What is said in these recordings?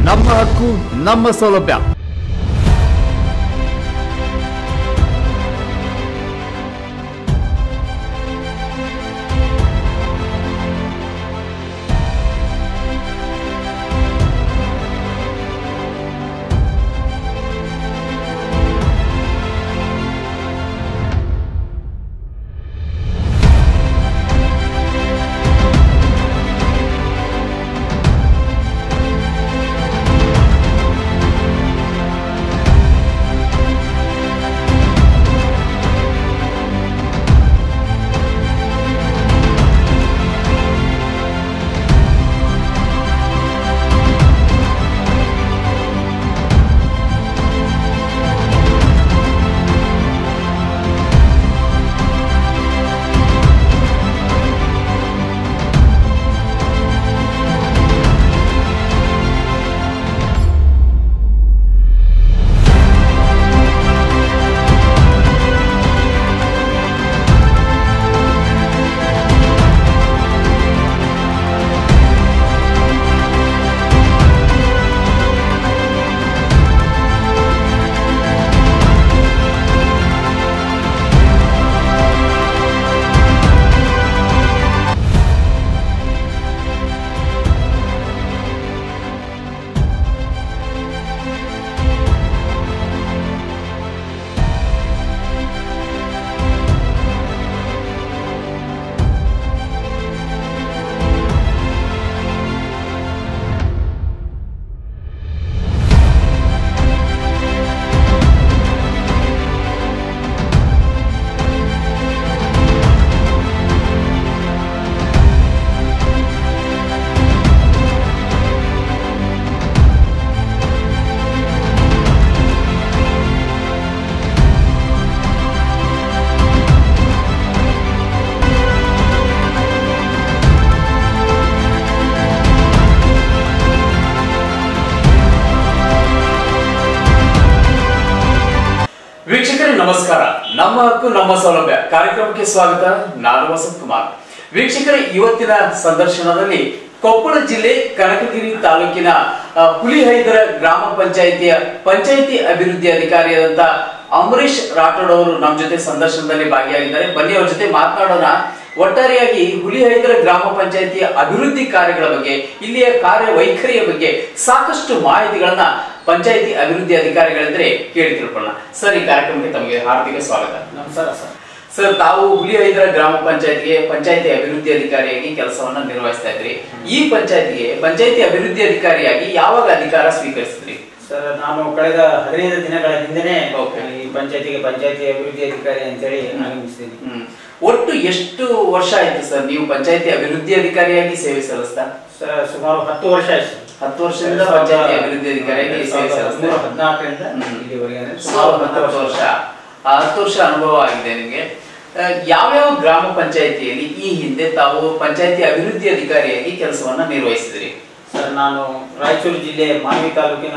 ನಮ್ಮ ಹಕ್ಕು ನಮ್ಮ ಸೌಲಭ್ಯ. ವೀಕ್ಷಕರೇ ನಮಸ್ಕಾರ. ನಮ್ಮ ಹಕ್ಕು ನಮ್ಮ ಸೌಲಭ್ಯ ಕಾರ್ಯಕ್ರಮಕ್ಕೆ ಸ್ವಾಗತ. ನಾನು ವಸಂತ್ ಕುಮಾರ್. ವೀಕ್ಷಕರೇ, ಇವತ್ತಿನ ಸಂದರ್ಶನದಲ್ಲಿ ಕೊಪ್ಪಳ ಜಿಲ್ಲೆ ಕನಕಗಿರಿ ತಾಲೂಕಿನ ಹುಲಿಹೈದರ ಗ್ರಾಮ ಪಂಚಾಯಿತಿಯ ಪಂಚಾಯಿತಿ ಅಭಿವೃದ್ಧಿ ಅಧಿಕಾರಿಯಾದಂತ ಅಂಬರೀಶ್ ರಾಠೋಡ್ ಅವರು ನಮ್ಮ ಜೊತೆ ಸಂದರ್ಶನದಲ್ಲಿ ಭಾಗಿಯಾಗಿದ್ದಾರೆ. ಬನ್ನಿ ಅವ್ರ ಜೊತೆ ಮಾತನಾಡೋಣ. ಒಟ್ಟಾರೆಯಾಗಿ ಹುಲಿಹೈದರ ಗ್ರಾಮ ಪಂಚಾಯಿತಿಯ ಅಭಿವೃದ್ಧಿ ಕಾರ್ಯಗಳ ಬಗ್ಗೆ, ಇಲ್ಲಿಯ ಕಾರ್ಯವೈಖರಿಯ ಬಗ್ಗೆ ಸಾಕಷ್ಟು ಮಾಹಿತಿಗಳನ್ನ ಪಂಚಾಯಿತಿ ಅಭಿವೃದ್ಧಿ ಅಧಿಕಾರಿಗಳೆಂದರೆ ಕೇಳಿ ತಿಳ್ಕೊಳ್ಳೋಣ. ಸರ್, ಈ ಕಾರ್ಯಕ್ರಮಕ್ಕೆ ತಮಗೆ ಹಾರ್ದಿಕ ಸ್ವಾಗತ. ನಮಸ್ಕಾರ ಸರ್. ಸರ್, ತಾವು ಹುಲಿಹೈದರ ಗ್ರಾಮ ಪಂಚಾಯತ್ಗೆ ಪಂಚಾಯಿತಿ ಅಭಿವೃದ್ಧಿ ಅಧಿಕಾರಿಯಾಗಿ ಕೆಲಸವನ್ನ ನಿರ್ವಹಿಸ್ತಾ ಇದ್ರಿ. ಈ ಪಂಚಾಯತಿಗೆ ಪಂಚಾಯಿತಿ ಅಭಿವೃದ್ಧಿ ಅಧಿಕಾರಿಯಾಗಿ ಯಾವಾಗ ಅಧಿಕಾರ ಸ್ವೀಕರಿಸಿದ್ರಿ? ಸರ್, ನಾನು ಕಳೆದ 15 ದಿನಗಳ ಹಿಂದೆನೆ ಈ ಪಂಚಾಯತಿಗೆ ಪಂಚಾಯತಿ ಅಭಿವೃದ್ಧಿ ಅಧಿಕಾರಿ ಅಂತೇಳಿ ಆಗಮಿಸಿದ್ದೀನಿ. ಒಟ್ಟು ಎಷ್ಟು ವರ್ಷ ಆಯ್ತು ಸರ್ ನೀವು ಪಂಚಾಯತಿ ಅಭಿವೃದ್ಧಿ ಅಧಿಕಾರಿಯಾಗಿ ಸೇವೆ ಸಲ್ಲಿಸ್ತಾ? ಸರ್, ಸುಮಾರು 10 ವರ್ಷ ಆಯ್ತು. 10 ವರ್ಷದಿಂದ ಪಂಚಾಯತಿ ಅಭಿವೃದ್ಧಿ ಅಧಿಕಾರಿಯಾಗಿ ಸೇವೆ ಸಲ್ಲಿಸ್ತಾ 2014ರಿಂದ ಇಲ್ಲಿವರೆಗೆ ಸುಮಾರು 10 ವರ್ಷ. 10 ವರ್ಷ ಅನುಭವ ಆಗಿದೆ ನಿಮಗೆ. ಯಾವ್ಯಾವ ಗ್ರಾಮ ಪಂಚಾಯತಿಯಲ್ಲಿ ಈ ಹಿಂದೆ ತಾವು ಪಂಚಾಯತಿ ಅಭಿವೃದ್ಧಿ ಅಧಿಕಾರಿಯಾಗಿ ಕೆಲಸವನ್ನ ನಿರ್ವಹಿಸಿದ್ರಿ? ಸರ್, ನಾನು ರಾಯಚೂರು ಜಿಲ್ಲೆ ಮಾನ್ವಿ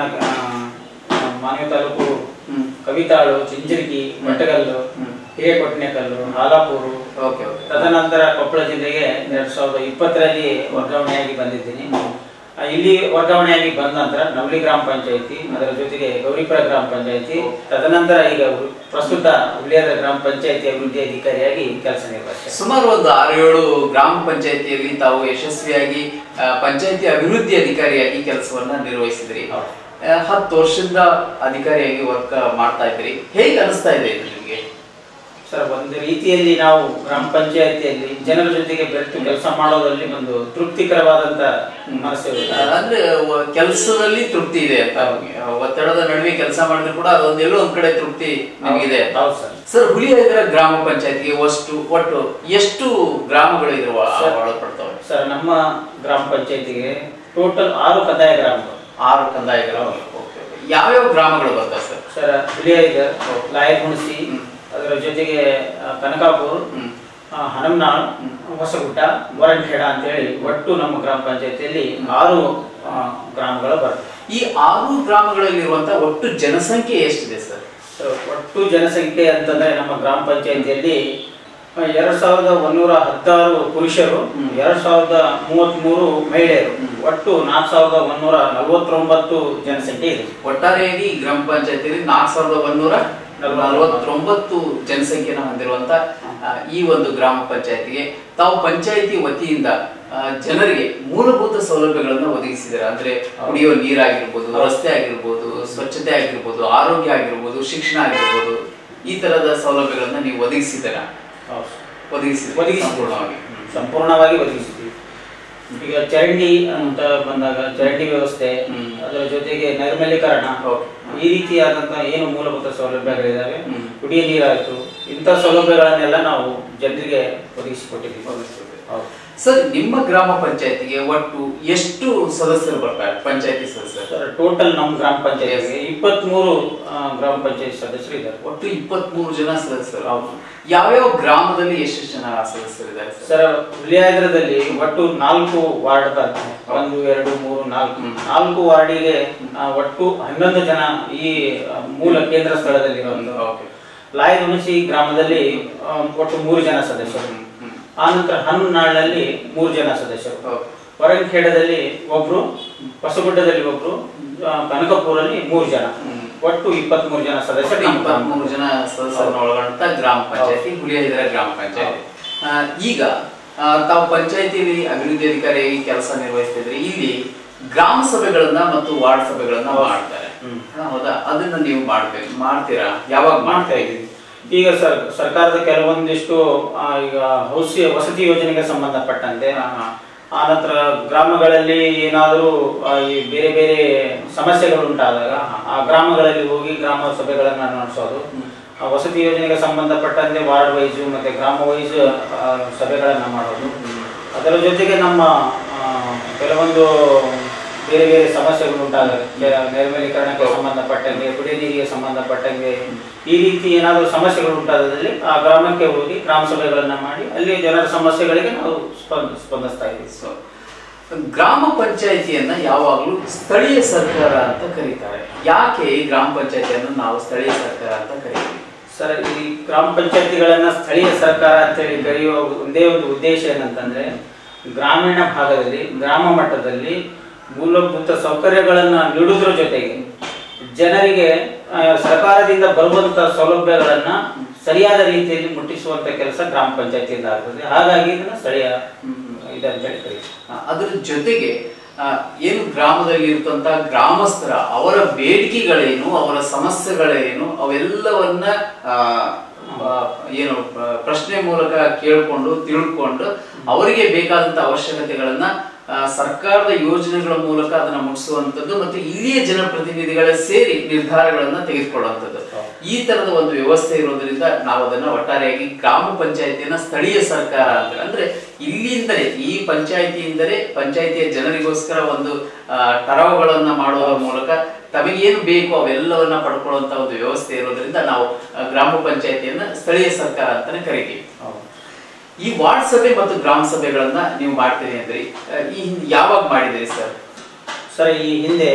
ತಾಲೂಕು ಕವಿತಾಳು, ಚಿಂಚರಗಿ, ಮಟ್ಟಗಲ್ಲು, ಹಿರೇಕೊಟ್ಟನೆಕಲ್ಲು, ಹಾಲಾಪೂರು, ತದನಂತರ ಕೊಪ್ಪಳ ಜಿಲ್ಲೆಗೆ 2020ರಲ್ಲಿ ವರ್ಗಾವಣೆಯಾಗಿ ಬಂದಿದ್ದೀನಿ. ಇಲ್ಲಿ ವರ್ಗಾವಣೆಯಾಗಿ ಬಂದ ನಂತರ ನವಲಿ ಗ್ರಾಮ ಪಂಚಾಯತಿ, ಅದರ ಜೊತೆಗೆ ಗೌರಿಪುರ ಗ್ರಾಮ ಪಂಚಾಯತಿ, ತದನಂತರ ಈಗ ಪ್ರಸ್ತುತ ಹುಲಿಹೈದರ ಗ್ರಾಮ ಪಂಚಾಯತಿ ಅಭಿವೃದ್ಧಿ ಅಧಿಕಾರಿಯಾಗಿ ಕೆಲಸ ನಿರ್ವಹಿಸಿದೆ. ಸುಮಾರು ಒಂದು 6-7 ಗ್ರಾಮ ಪಂಚಾಯತಿಯಲ್ಲಿ ತಾವು ಯಶಸ್ವಿಯಾಗಿ ಪಂಚಾಯತಿ ಅಭಿವೃದ್ಧಿ ಅಧಿಕಾರಿಯಾಗಿ ಕೆಲಸವನ್ನ ನಿರ್ವಹಿಸಿದ್ರಿ. 10 ವರ್ಷದಿಂದ ಅಧಿಕಾರಿಯಾಗಿ ವರ್ಕ್ ಮಾಡ್ತಾ ಇದ್ರಿ. ಹೇಗೆ ಅನಿಸ್ತಾ ಇದೆ ಇದು ನಿಮಗೆ? ಸರ್, ಒಂದು ರೀತಿಯಲ್ಲಿ ನಾವು ಗ್ರಾಮ ಪಂಚಾಯತಿಯಲ್ಲಿ ಜನರ ಜೊತೆಗೆ ಬೆರೆತು ಕೆಲಸ ಮಾಡೋದ್ರಲ್ಲಿ ಒಂದು ತೃಪ್ತಿಕರವಾದಂತ ಮನಸ್ಸು. ಅಂದ್ರೆ ಕೆಲಸದಲ್ಲಿ ತೃಪ್ತಿ ಇದೆ ಅಂತ, ಒತ್ತಡದ ನಡುವೆ ಕೆಲಸ ಮಾಡಿದ್ರು ಕೂಡ ಅದೊಂದೆಲ್ಲೋ ಒಂದ್ ಕಡೆ ತೃಪ್ತಿ ನಿಮಗಿದೆ. ಹೌದು ಸರ್. ಸರ್, ಹುಲಿಹೈದರ ಗ್ರಾಮ ಪಂಚಾಯತಿಗೆ ಒಟ್ಟು ಎಷ್ಟು ಗ್ರಾಮಗಳು ಒಳಪಡ್ತವೆ? ಸರ್, ನಮ್ಮ ಗ್ರಾಮ ಪಂಚಾಯತಿಗೆ ಟೋಟಲ್ 6 ಕಂದಾಯ ಗ್ರಾಮಗಳು. 6 ಕಂದಾಯ ಗ್ರಾಮಗಳು. ಯಾವ್ಯಾವ ಗ್ರಾಮಗಳು ಬರ್ತವೆ ಸರ್? ಸರ್, ಹುಲಿಹೈದರ್, ಲಾಯರ್ಹುಣಸಿ, ಅದರ ಜೊತೆಗೆ ಕನಕಾಪುರ್, ಹನಮನಾಳ್, ಹೊಸಗುಟ್ಟ, ವರಂಠೇಡ ಅಂತ ಹೇಳಿ ಒಟ್ಟು ನಮ್ಮ ಗ್ರಾಮ ಪಂಚಾಯತಿಯಲ್ಲಿ 6 ಗ್ರಾಮಗಳು ಬರ್ತವೆ. ಈ 6 ಗ್ರಾಮಗಳಲ್ಲಿರುವಂತಹ ಒಟ್ಟು ಜನಸಂಖ್ಯೆ ಎಷ್ಟಿದೆ ಸರ್? ಒಟ್ಟು ಜನಸಂಖ್ಯೆ ಅಂತಂದ್ರೆ ನಮ್ಮ ಗ್ರಾಮ ಪಂಚಾಯತಿಯಲ್ಲಿ 2116 ಪುರುಷರು, 2033 ಮಹಿಳೆಯರು, ಒಟ್ಟು 4149 ಜನಸಂಖ್ಯೆ ಇದೆ. ಒಟ್ಟಾರೆಯಾಗಿ ಗ್ರಾಮ ಪಂಚಾಯತಿಯಲ್ಲಿ 4149 ಜನಸಂಖ್ಯೆಯನ್ನು ಹೊಂದಿರುವಂತ ಈ ಒಂದು ಗ್ರಾಮ ಪಂಚಾಯತಿಗೆ ತಾವು ಪಂಚಾಯತಿ ವತಿಯಿಂದ ಜನರಿಗೆ ಮೂಲಭೂತ ಸೌಲಭ್ಯಗಳನ್ನು ಒದಗಿಸಿದ್ದಾರೆ. ಅಂದ್ರೆ ಕುಡಿಯುವ ನೀರಾಗಿರ್ಬೋದು, ರಸ್ತೆ ಆಗಿರ್ಬೋದು, ಸ್ವಚ್ಛತೆ ಆಗಿರ್ಬೋದು, ಆರೋಗ್ಯ ಆಗಿರ್ಬೋದು, ಶಿಕ್ಷಣ ಆಗಿರ್ಬೋದು, ಈ ತರದ ಸೌಲಭ್ಯಗಳನ್ನ ನೀವು ಒದಗಿಸಿದ್ದೀರಾ? ಸಂಪೂರ್ಣವಾಗಿ ಒದಗಿಸಿದ್ದೀವಿ. ಈಗ ಚರಂಡಿ ಅಂತ ಬಂದಾಗ ಚರಂಡಿ ವ್ಯವಸ್ಥೆ, ಅದರ ಜೊತೆಗೆ ನೈರ್ಮಲ್ಯೀಕರಣ, ಈ ರೀತಿಯಾದಂತಹ ಏನು ಮೂಲಭೂತ ಸೌಲಭ್ಯಗಳಿದಾವೆ, ಕುಡಿಯ ನೀರಾಯ್ತು, ಇಂಥ ಸೌಲಭ್ಯಗಳನ್ನೆಲ್ಲ ನಾವು ಜನರಿಗೆ ಒದಗಿಸಿಕೊಟ್ಟಿದ್ದೀವಿ. ಸರ್, ನಿಮ್ಮ ಗ್ರಾಮ ಪಂಚಾಯತಿಗೆ ಒಟ್ಟು ಎಷ್ಟು ಸದಸ್ಯರು ಬರ್ತಾರೆ? ಪಂಚಾಯತಿ ಸದಸ್ಯರು ಸರ್, ಟೋಟಲ್ ನಮ್ಮ ಗ್ರಾಮ ಪಂಚಾಯತಿಗೆ 23 ಗ್ರಾಮ ಪಂಚಾಯತ್ ಸದಸ್ಯರು ಇದ್ದಾರೆ. ಒಟ್ಟು 23 ಜನ ಸದಸ್ಯರು. ಯಾವ್ಯಾವ ಗ್ರಾಮದಲ್ಲಿ ಎಷ್ಟೆಷ್ಟು ಜನ ಸದಸ್ಯರಿದ್ದಾರೆ ಸರ್? ಹುಲಿಯಾದ್ರದಲ್ಲಿ ಒಟ್ಟು 4 ವಾರ್ಡ್ ಬರ್ತದೆ. 1, 2, 3, 4 ವಾರ್ಡಿಗೆ ಒಟ್ಟು 11 ಜನ ಈ ಮೂಲ ಕೇಂದ್ರ ಸ್ಥಳದಲ್ಲಿ. ಲಾಯದುಣಸಿ ಗ್ರಾಮದಲ್ಲಿ ಒಟ್ಟು 3 ಜನ ಸದಸ್ಯರು. ಆನಂತರ ಹನುನಾಳಲ್ಲಿ 3 ಜನ ಸದಸ್ಯರು, ಹೊರಂಖೇಡದಲ್ಲಿ 1, ಹೊಸಗುಡ್ಡದಲ್ಲಿ 1, ಕನಕಪುರಲ್ಲಿ 3 ಜನ, ಒಟ್ಟು 23 ಜನ ಸದಸ್ಯರು. 23 ಜನ ಸದಸ್ಯರನ್ನು ಒಳಗೊಂಡ ಗ್ರಾಮ ಪಂಚಾಯತಿ ಹುಲಿಯಾದಿರ ಗ್ರಾಮ ಪಂಚಾಯತಿ. ಈಗ ತಾವು ಪಂಚಾಯತಿಯಲ್ಲಿ ಅಭಿವೃದ್ಧಿ ಅಧಿಕಾರಿಯಾಗಿ ಕೆಲಸ ನಿರ್ವಹಿಸ್ತಿದ್ರೆ ಇಲ್ಲಿ ಗ್ರಾಮ ಸಭೆಗಳನ್ನ ಮತ್ತು ವಾರ್ಡ್ ಸಭೆಗಳನ್ನ ಮಾಡ್ತಾರೆ, ಹೌದಾ? ಅದನ್ನ ನೀವು ಮಾಡ್ತೀರಾ? ಯಾವಾಗ ಮಾಡ್ತಾ ಇದ್ದೀವಿ? ಈಗ ಸರ್ಕಾರದ ಕೆಲವೊಂದಿಷ್ಟು ಈಗ ವಸತಿ ಯೋಜನೆಗೆ ಸಂಬಂಧಪಟ್ಟಂತೆ, ಆನಂತರ ಗ್ರಾಮಗಳಲ್ಲಿ ಏನಾದರೂ ಈ ಬೇರೆ ಬೇರೆ ಸಮಸ್ಯೆಗಳು ಉಂಟಾದಾಗ ಆ ಗ್ರಾಮಗಳಲ್ಲಿ ಹೋಗಿ ಗ್ರಾಮ ಸಭೆಗಳನ್ನ ನಡೆಸೋದು, ವಸತಿ ಯೋಜನೆಗೆ ಸಂಬಂಧಪಟ್ಟಂತೆ ವಾರ್ಡ್ ವೈಸ್ ಮತ್ತೆ ಗ್ರಾಮ ವೈಸ್ ಸಭೆಗಳನ್ನ ಮಾಡೋದು. ಅದರ ಜೊತೆಗೆ ನಮ್ಮ ಕೆಲವೊಂದು ಬೇರೆ ಬೇರೆ ಸಮಸ್ಯೆಗಳು ಉಂಟಾದಾಗ, ನೈರ್ಮಲ್ಯೀಕರಣಕ್ಕೆ ಸಂಬಂಧಪಟ್ಟಂಗೆ, ಕುಡಿಯ ನೀರಿಗೆ ಸಂಬಂಧಪಟ್ಟಂಗೆ, ಈ ರೀತಿ ಏನಾದರೂ ಸಮಸ್ಯೆಗಳು ಉಂಟಾದಲ್ಲಿ ಆ ಗ್ರಾಮಕ್ಕೆ ಹೋಗಿ ಗ್ರಾಮ ಸಭೆಗಳನ್ನ ಮಾಡಿ ಅಲ್ಲಿ ಜನರ ಸಮಸ್ಯೆಗಳಿಗೆ ನಾವು ಸ್ಪಂದಿಸ್ತಾ ಇದ್ದೀವಿ. ಗ್ರಾಮ ಪಂಚಾಯತಿಯನ್ನ ಯಾವಾಗಲೂ ಸ್ಥಳೀಯ ಸರ್ಕಾರ ಅಂತ ಕರೀತಾರೆ. ಯಾಕೆ ಈ ಗ್ರಾಮ ಪಂಚಾಯತಿಯನ್ನು ನಾವು ಸ್ಥಳೀಯ ಸರ್ಕಾರ ಅಂತ ಕರೀತೀವಿ? ಸರ್, ಈ ಗ್ರಾಮ ಪಂಚಾಯತಿಗಳನ್ನ ಸ್ಥಳೀಯ ಸರ್ಕಾರ ಅಂತ ಹೇಳಿ ಕರೆಯುವ ಒಂದೇ ಒಂದು ಉದ್ದೇಶ ಏನಂತಂದ್ರೆ, ಗ್ರಾಮೀಣ ಭಾಗದಲ್ಲಿ ಗ್ರಾಮ ಮಟ್ಟದಲ್ಲಿ ಮೂಲಭೂತ ಸೌಕರ್ಯಗಳನ್ನ ನೀಡುವುದರ ಜೊತೆಗೆ ಜನರಿಗೆ ಸರ್ಕಾರದಿಂದ ಬರುವಂತ ಸೌಲಭ್ಯಗಳನ್ನ ಸರಿಯಾದ ರೀತಿಯಲ್ಲಿ ಮುಟ್ಟಿಸುವಂತ ಕೆಲಸ ಗ್ರಾಮ ಪಂಚಾಯತಿಯಿಂದ ಆಗ್ತದೆ. ಹಾಗಾಗಿ ಇದನ್ನ ಸ್ಥಳೀಯ ಇದಂತ ಹೇಳಿ. ಅದರ ಜೊತೆಗೆ ಏನು ಗ್ರಾಮದಲ್ಲಿ ಇರುವಂತ ಗ್ರಾಮಸ್ಥರ ಅವರ ಬೇಡಿಕೆಗಳೇನು, ಅವರ ಸಮಸ್ಯೆಗಳೇನು, ಅವೆಲ್ಲವನ್ನ ಏನು ಪ್ರಶ್ನೆ ಮೂಲಕ ಕೇಳಿಕೊಂಡು ತಿಳ್ಕೊಂಡು ಅವರಿಗೆ ಬೇಕಾದಂತ ಅವಶ್ಯಕತೆಗಳನ್ನ ಸರ್ಕಾರದ ಯೋಜನೆಗಳ ಮೂಲಕ ಅದನ್ನ ಮುಟ್ಟಿಸುವಂತದ್ದು ಮತ್ತು ಇಲ್ಲಿಯ ಜನಪ್ರತಿನಿಧಿಗಳೇ ಸೇರಿ ನಿರ್ಧಾರಗಳನ್ನ ತೆಗೆದುಕೊಳ್ಳುವಂಥದ್ದು, ಈ ತರದ ಒಂದು ವ್ಯವಸ್ಥೆ ಇರೋದ್ರಿಂದ ನಾವು ಅದನ್ನ ಒಟ್ಟಾರೆಯಾಗಿ ಗ್ರಾಮ ಪಂಚಾಯತಿಯನ್ನ ಸ್ಥಳೀಯ ಸರ್ಕಾರ ಅಂತ, ಅಂದ್ರೆ ಇಲ್ಲಿಂದಲೇ ಈ ಪಂಚಾಯತಿಯಿಂದಲೇ ಪಂಚಾಯತಿಯ ಜನರಿಗೋಸ್ಕರ ಒಂದು ಠರಾವುಗಳನ್ನ ಮಾಡುವ ಮೂಲಕ ತಮಗೇನು ಬೇಕು ಅವೆಲ್ಲವನ್ನ ಪಡ್ಕೊಳ್ಳುವಂತ ಒಂದು ವ್ಯವಸ್ಥೆ ಇರೋದ್ರಿಂದ ನಾವು ಗ್ರಾಮ ಪಂಚಾಯತಿಯನ್ನ ಸ್ಥಳೀಯ ಸರ್ಕಾರ ಅಂತಾನೆ ಕರಿತೀವಿ. ಈ ವಾರ್ಡ್ ಸಭೆ ಮತ್ತು ಗ್ರಾಮ ಸಭೆಗಳನ್ನ ನೀವು ಮಾಡ್ತೀರಿ ಅಂದ್ರೆ ಈ ಯಾವಾಗ ಮಾಡಿದಿರಿ ಸರ್? ಸರ್, ಈ ಹಿಂದೆ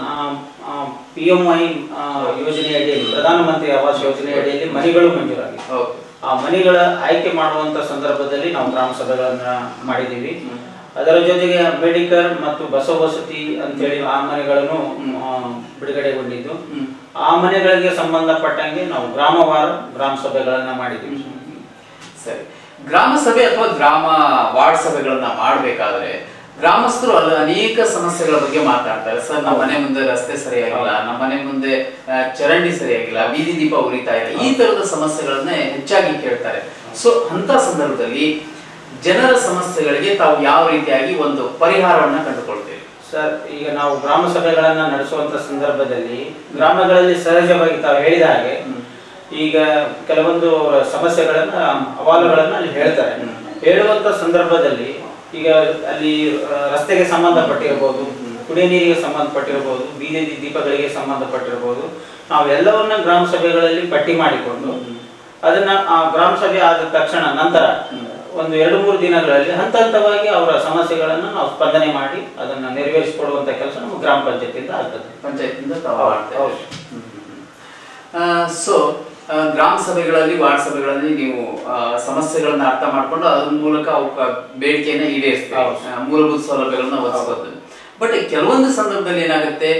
PMI ಯೋಜನೆ ಅಡಿಯಲ್ಲಿ, ಪ್ರಧಾನಮಂತ್ರಿ ಆವಾಸ್ ಯೋಜನೆ ಅಡಿಯಲ್ಲಿ ಮನೆಗಳು ಮಂಜೂರಾಗಿವೆ. ಆ ಮನೆಗಳ ಆಯ್ಕೆ ಮಾಡುವಂತ ಸಂದರ್ಭದಲ್ಲಿ ನಾವು ಗ್ರಾಮ ಸಭೆಗಳನ್ನ ಮಾಡಿದ್ದೀವಿ. ಅದರ ಜೊತೆಗೆ ಅಂಬೇಡ್ಕರ್ ಮತ್ತು ಬಸವಸತಿ ಅಂತೇಳಿ ಆ ಮನೆಗಳನ್ನು ಬಿಡುಗಡೆಗೊಂಡಿದ್ದು, ಆ ಮನೆಗಳಿಗೆ ಸಂಬಂಧಪಟ್ಟಂಗೆ ನಾವು ಗ್ರಾಮವಾರ ಗ್ರಾಮ ಸಭೆಗಳನ್ನ ಮಾಡಿದ್ದೀವಿ. ಸರಿ, ಗ್ರಾಮ ಸಭೆ ಅಥವಾ ಗ್ರಾಮ ವಾರ್ಡ್ ಸಭೆಗಳನ್ನ ಮಾಡಬೇಕಾದ್ರೆ ಗ್ರಾಮಸ್ಥರು ಅಲ್ಲಿ ಅನೇಕ ಸಮಸ್ಯೆಗಳ ಬಗ್ಗೆ ಮಾತಾಡ್ತಾರೆ. ಸರ್, ನಮ್ಮ ಮನೆ ಮುಂದೆ ರಸ್ತೆ ಸರಿಯಾಗಿಲ್ಲ, ನಮ್ಮ ಮನೆ ಮುಂದೆ ಚರಂಡಿ ಸರಿಯಾಗಿಲ್ಲ, ಬೀದಿ ದೀಪ ಉರಿತಾ ಇಲ್ಲ, ಈ ತರದ ಸಮಸ್ಯೆಗಳನ್ನೇ ಹೆಚ್ಚಾಗಿ ಕೇಳ್ತಾರೆ. ಸೊ ಅಂತ ಸಂದರ್ಭದಲ್ಲಿ ಜನರ ಸಮಸ್ಯೆಗಳಿಗೆ ತಾವು ಯಾವ ರೀತಿಯಾಗಿ ಒಂದು ಪರಿಹಾರವನ್ನ ಕಂಡುಕೊಳ್ತೇವೆ? ಸರ್, ಈಗ ನಾವು ಗ್ರಾಮ ಸಭೆಗಳನ್ನ ನಡೆಸುವಂತ ಸಂದರ್ಭದಲ್ಲಿ ಗ್ರಾಮಗಳಲ್ಲಿ ಸಹಜವಾಗಿ ತಾವು ಹೇಳಿದ ಹಾಗೆ ಈಗ ಕೆಲವೊಂದು ಸಮಸ್ಯೆಗಳನ್ನ ಅಹವಾಲುಗಳನ್ನ ಅಲ್ಲಿ ಹೇಳ್ತಾರೆ. ಹೇಳುವಂತ ಸಂದರ್ಭದಲ್ಲಿ ಈಗ ಅಲ್ಲಿ ರಸ್ತೆಗೆ ಸಂಬಂಧಪಟ್ಟಿರಬಹುದು, ಕುಡಿಯ ನೀರಿಗೆ ಸಂಬಂಧಪಟ್ಟಿರಬಹುದು, ಬೀದಿ ದೀಪಗಳಿಗೆ ಸಂಬಂಧಪಟ್ಟಿರಬಹುದು, ನಾವೆಲ್ಲವನ್ನ ಗ್ರಾಮ ಸಭೆಗಳಲ್ಲಿ ಪಟ್ಟಿ ಮಾಡಿಕೊಂಡು ಅದನ್ನ ಆ ಗ್ರಾಮ ಸಭೆ ಆದ ತಕ್ಷಣ ನಂತರ ಒಂದು 2-3 ದಿನಗಳಲ್ಲಿ ಹಂತ ಹಂತವಾಗಿ ಅವರ ಸಮಸ್ಯೆಗಳನ್ನ ನಾವು ಸ್ಪಂದನೆ ಮಾಡಿ ಅದನ್ನ ನೆರವೇರಿಸಿಕೊಡುವಂತ ಕೆಲಸ ನಮ್ಮ ಗ್ರಾಮ ಪಂಚಾಯತಿಯಿಂದ ಆಗ್ತದೆ. ಪಂಚಾಯತಿಯಿಂದ ಸೊ ಗ್ರಾಮ ಸಭೆಗಳಲ್ಲಿ ವಾರ್ಡ್ ಸಭೆಗಳಲ್ಲಿ ನೀವು ಸಮಸ್ಯೆಗಳನ್ನ ಅರ್ಥ ಮಾಡ್ಕೊಂಡು ಅದ್ರ ಮೂಲಕ ಬೇಡಿಕೆಯನ್ನ ಈಡೇರಿಸ್ತೀವಿ, ಮೂಲಭೂತ ಸೌಲಭ್ಯಗಳನ್ನ ಒದಗಿಸಬಹುದು. ಬಟ್ ಕೆಲವೊಂದು ಸಂದರ್ಭದಲ್ಲಿ ಏನಾಗುತ್ತೆ,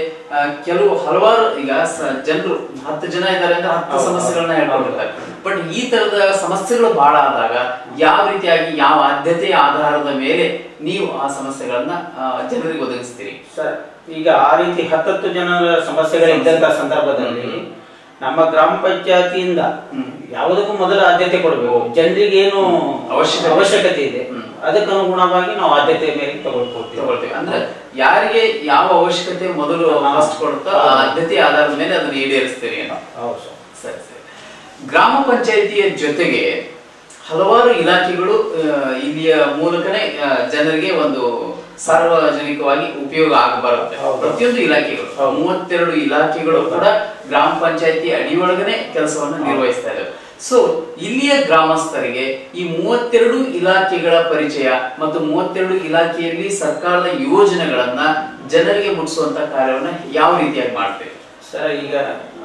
ಹಲವಾರು ಈಗ ಜನರು 10 ಜನ ಇದ್ದಾರೆ ಅಂದ್ರೆ 10 ಸಮಸ್ಯೆಗಳನ್ನ ಹೇಳ್ಕೊಂಡಿರ್ತಾರೆ. ಬಟ್ ಈ ತರದ ಸಮಸ್ಯೆಗಳು ಬಹಳ ಆದಾಗ ಯಾವ ರೀತಿಯಾಗಿ ಯಾವ ಆದ್ಯತೆಯ ಆಧಾರದ ಮೇಲೆ ನೀವು ಆ ಸಮಸ್ಯೆಗಳನ್ನ ಜನರಿಗೆ ಒದಗಿಸ್ತೀರಿ ಸರ್? ಈಗ ಆ ರೀತಿ 10 ಜನರ ಸಮಸ್ಯೆಗಳಿದ್ದಂತ ಸಂದರ್ಭದಲ್ಲಿ ನಮ್ಮ ಗ್ರಾಮ ಪಂಚಾಯತಿಯಿಂದ ಯಾವುದಕ್ಕೂ ಮೊದಲ ಆದ್ಯತೆ ಕೊಡಬೇಕು. ಜನರಿಗೆ ಏನು ಅವಶ್ಯಕತೆ ಇದೆ ಅದಕ್ಕನುಗುಣವಾಗಿ ನಾವು ಆದ್ಯತೆ ಮೇಲೆ ತಗೊಳ್ತೀವಿ. ಅಂದ್ರೆ ಯಾರಿಗೆ ಯಾವ ಅವಶ್ಯಕತೆ ಮೊದಲು ಫಸ್ಟ್ ಕೊಡುತ್ತೋ ಆ ಆದ್ಯತೆ ಆಧಾರದ ಮೇಲೆ ಅದನ್ನ ಈಡೇರಿಸ್ತೀರಿ ಅಂತ. ಸರಿ ಸರಿ. ಗ್ರಾಮ ಪಂಚಾಯಿತಿಯ ಜೊತೆಗೆ ಹಲವಾರು ಇಲಾಖೆಗಳು ಇಲ್ಲಿಯ ಮೂಲಕನೇ ಜನರಿಗೆ ಒಂದು ಸಾರ್ವಜನಿಕವಾಗಿ ಉಪಯೋಗ ಆಗಬರುತ್ತೆ. ಪ್ರತಿಯೊಂದು ಇಲಾಖೆಗಳು 32 ಇಲಾಖೆಗಳು ಕೂಡ ಗ್ರಾಮ ಪಂಚಾಯಿತಿ ಅಡಿಯೊಳಗನೆ ಕೆಲಸವನ್ನು ನಿರ್ವಹಿಸ್ತಾ ಇದ್ದಾವೆ. ಸೊ ಇಲ್ಲಿಯ ಗ್ರಾಮಸ್ಥರಿಗೆ ಈ 32 ಇಲಾಖೆಗಳ ಪರಿಚಯ ಮತ್ತು 32 ಇಲಾಖೆಯಲ್ಲಿ ಸರ್ಕಾರದ ಯೋಜನೆಗಳನ್ನ ಜನರಿಗೆ ಮುಟ್ಟಿಸುವಂತ ಕಾರ್ಯವನ್ನ ಯಾವ ರೀತಿಯಾಗಿ ಮಾಡ್ತೇವೆ ಸರ್? ಈಗ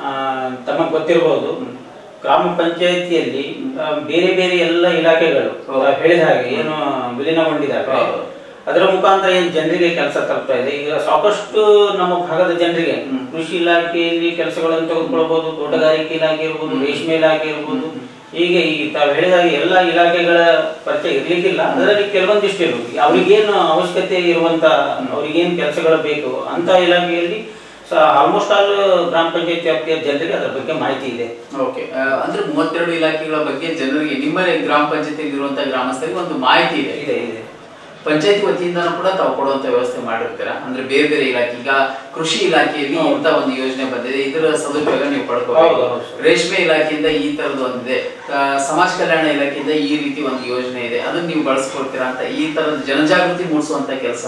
ತಮಗೆ ಗೊತ್ತಿರಬಹುದು, ಗ್ರಾಮ ಪಂಚಾಯಿತಿಯಲ್ಲಿ ಬೇರೆ ಬೇರೆ ಎಲ್ಲ ಇಲಾಖೆಗಳು ಹೇಳಿದ ಹಾಗೆ ಏನು ವಿಲೀನಗೊಂಡಿದ್ದಾರೆ. ಅದರ ಮುಖಾಂತರ ಏನು ಜನರಿಗೆ ಕೆಲಸ ತಲುಪ್ತಾ ಇದೆ. ಈಗ ಸಾಕಷ್ಟು ನಮ್ಮ ಭಾಗದ ಜನರಿಗೆ ಕೃಷಿ ಇಲಾಖೆಯಲ್ಲಿ ಕೆಲಸಗಳನ್ನು ತೆಗೆದುಕೊಳ್ಬಹುದು, ತೋಟಗಾರಿಕೆ ಇಲಾಖೆ ಇರ್ಬೋದು, ರೇಷ್ಮೆ ಇಲಾಖೆ ಇರ್ಬೋದು, ಹೀಗೆ ಈ ತಾವು ಹೇಳಿದಾಗೆ ಎಲ್ಲ ಇಲಾಖೆಗಳ ಪರಿಚಯ ಇರ್ಲಿಕ್ಕಿಲ್ಲ. ಅದರಲ್ಲಿ ಕೆಲವೊಂದಿಷ್ಟು ಇರ್ಬೋದು, ಅವ್ರಿಗೇನು ಅವಶ್ಯಕತೆ ಇರುವಂತ ಅವ್ರಿಗೇನು ಕೆಲಸಗಳು ಬೇಕು ಅಂತ ಇಲಾಖೆಯಲ್ಲಿ ಆಲ್ಮೋಸ್ಟ್ ಆಲ್ ಗ್ರಾಮ ಪಂಚಾಯತ್ ವ್ಯಾಪ್ತಿಯ ಜನರಿಗೆ ಅದರ ಬಗ್ಗೆ ಮಾಹಿತಿ ಇದೆ. ಓಕೆ, ಅಂದ್ರೆ 32 ಇಲಾಖೆಗಳ ಬಗ್ಗೆ ಜನರಿಗೆ ನಿಮ್ಮ ಗ್ರಾಮ ಪಂಚಾಯತಿಯಲ್ಲಿ ಇರುವಂತಹ ಗ್ರಾಮಸ್ಥರಿಗೆ ಒಂದು ಮಾಹಿತಿ ಇದೆ. ಇದೆ ಪಂಚಾಯತಿ ವತಿಯಿಂದನೂ ಕೂಡ ತಾವು ಕೊಡುವಂತ ವ್ಯವಸ್ಥೆ ಮಾಡಿರ್ತೀರಾ? ಅಂದ್ರೆ ಬೇರೆ ಬೇರೆ ಇಲಾಖೆ, ಈಗ ಕೃಷಿ ಇಲಾಖೆಯಲ್ಲಿ ಇಂತ ಒಂದು ಯೋಜನೆ ಬಂದಿದೆ, ಇದರ ಸದುಪಯೋಗ ನೀವು ಪಡ್ಕೋಬಹುದು. ರೇಷ್ಮೆ ಇಲಾಖೆಯಿಂದ ಈ ತರದ್ದು ಒಂದಿದೆ, ಸಮಾಜ ಕಲ್ಯಾಣ ಇಲಾಖೆಯಿಂದ ಈ ರೀತಿ ಒಂದು ಯೋಜನೆ ಇದೆ, ಅದನ್ನ ನೀವು ಬಳಸ್ಕೊಳ್ತೀರಾ ಅಂತ ಈ ತರದ ಜನಜಾಗೃತಿ ಮೂಡಿಸುವಂತ ಕೆಲಸ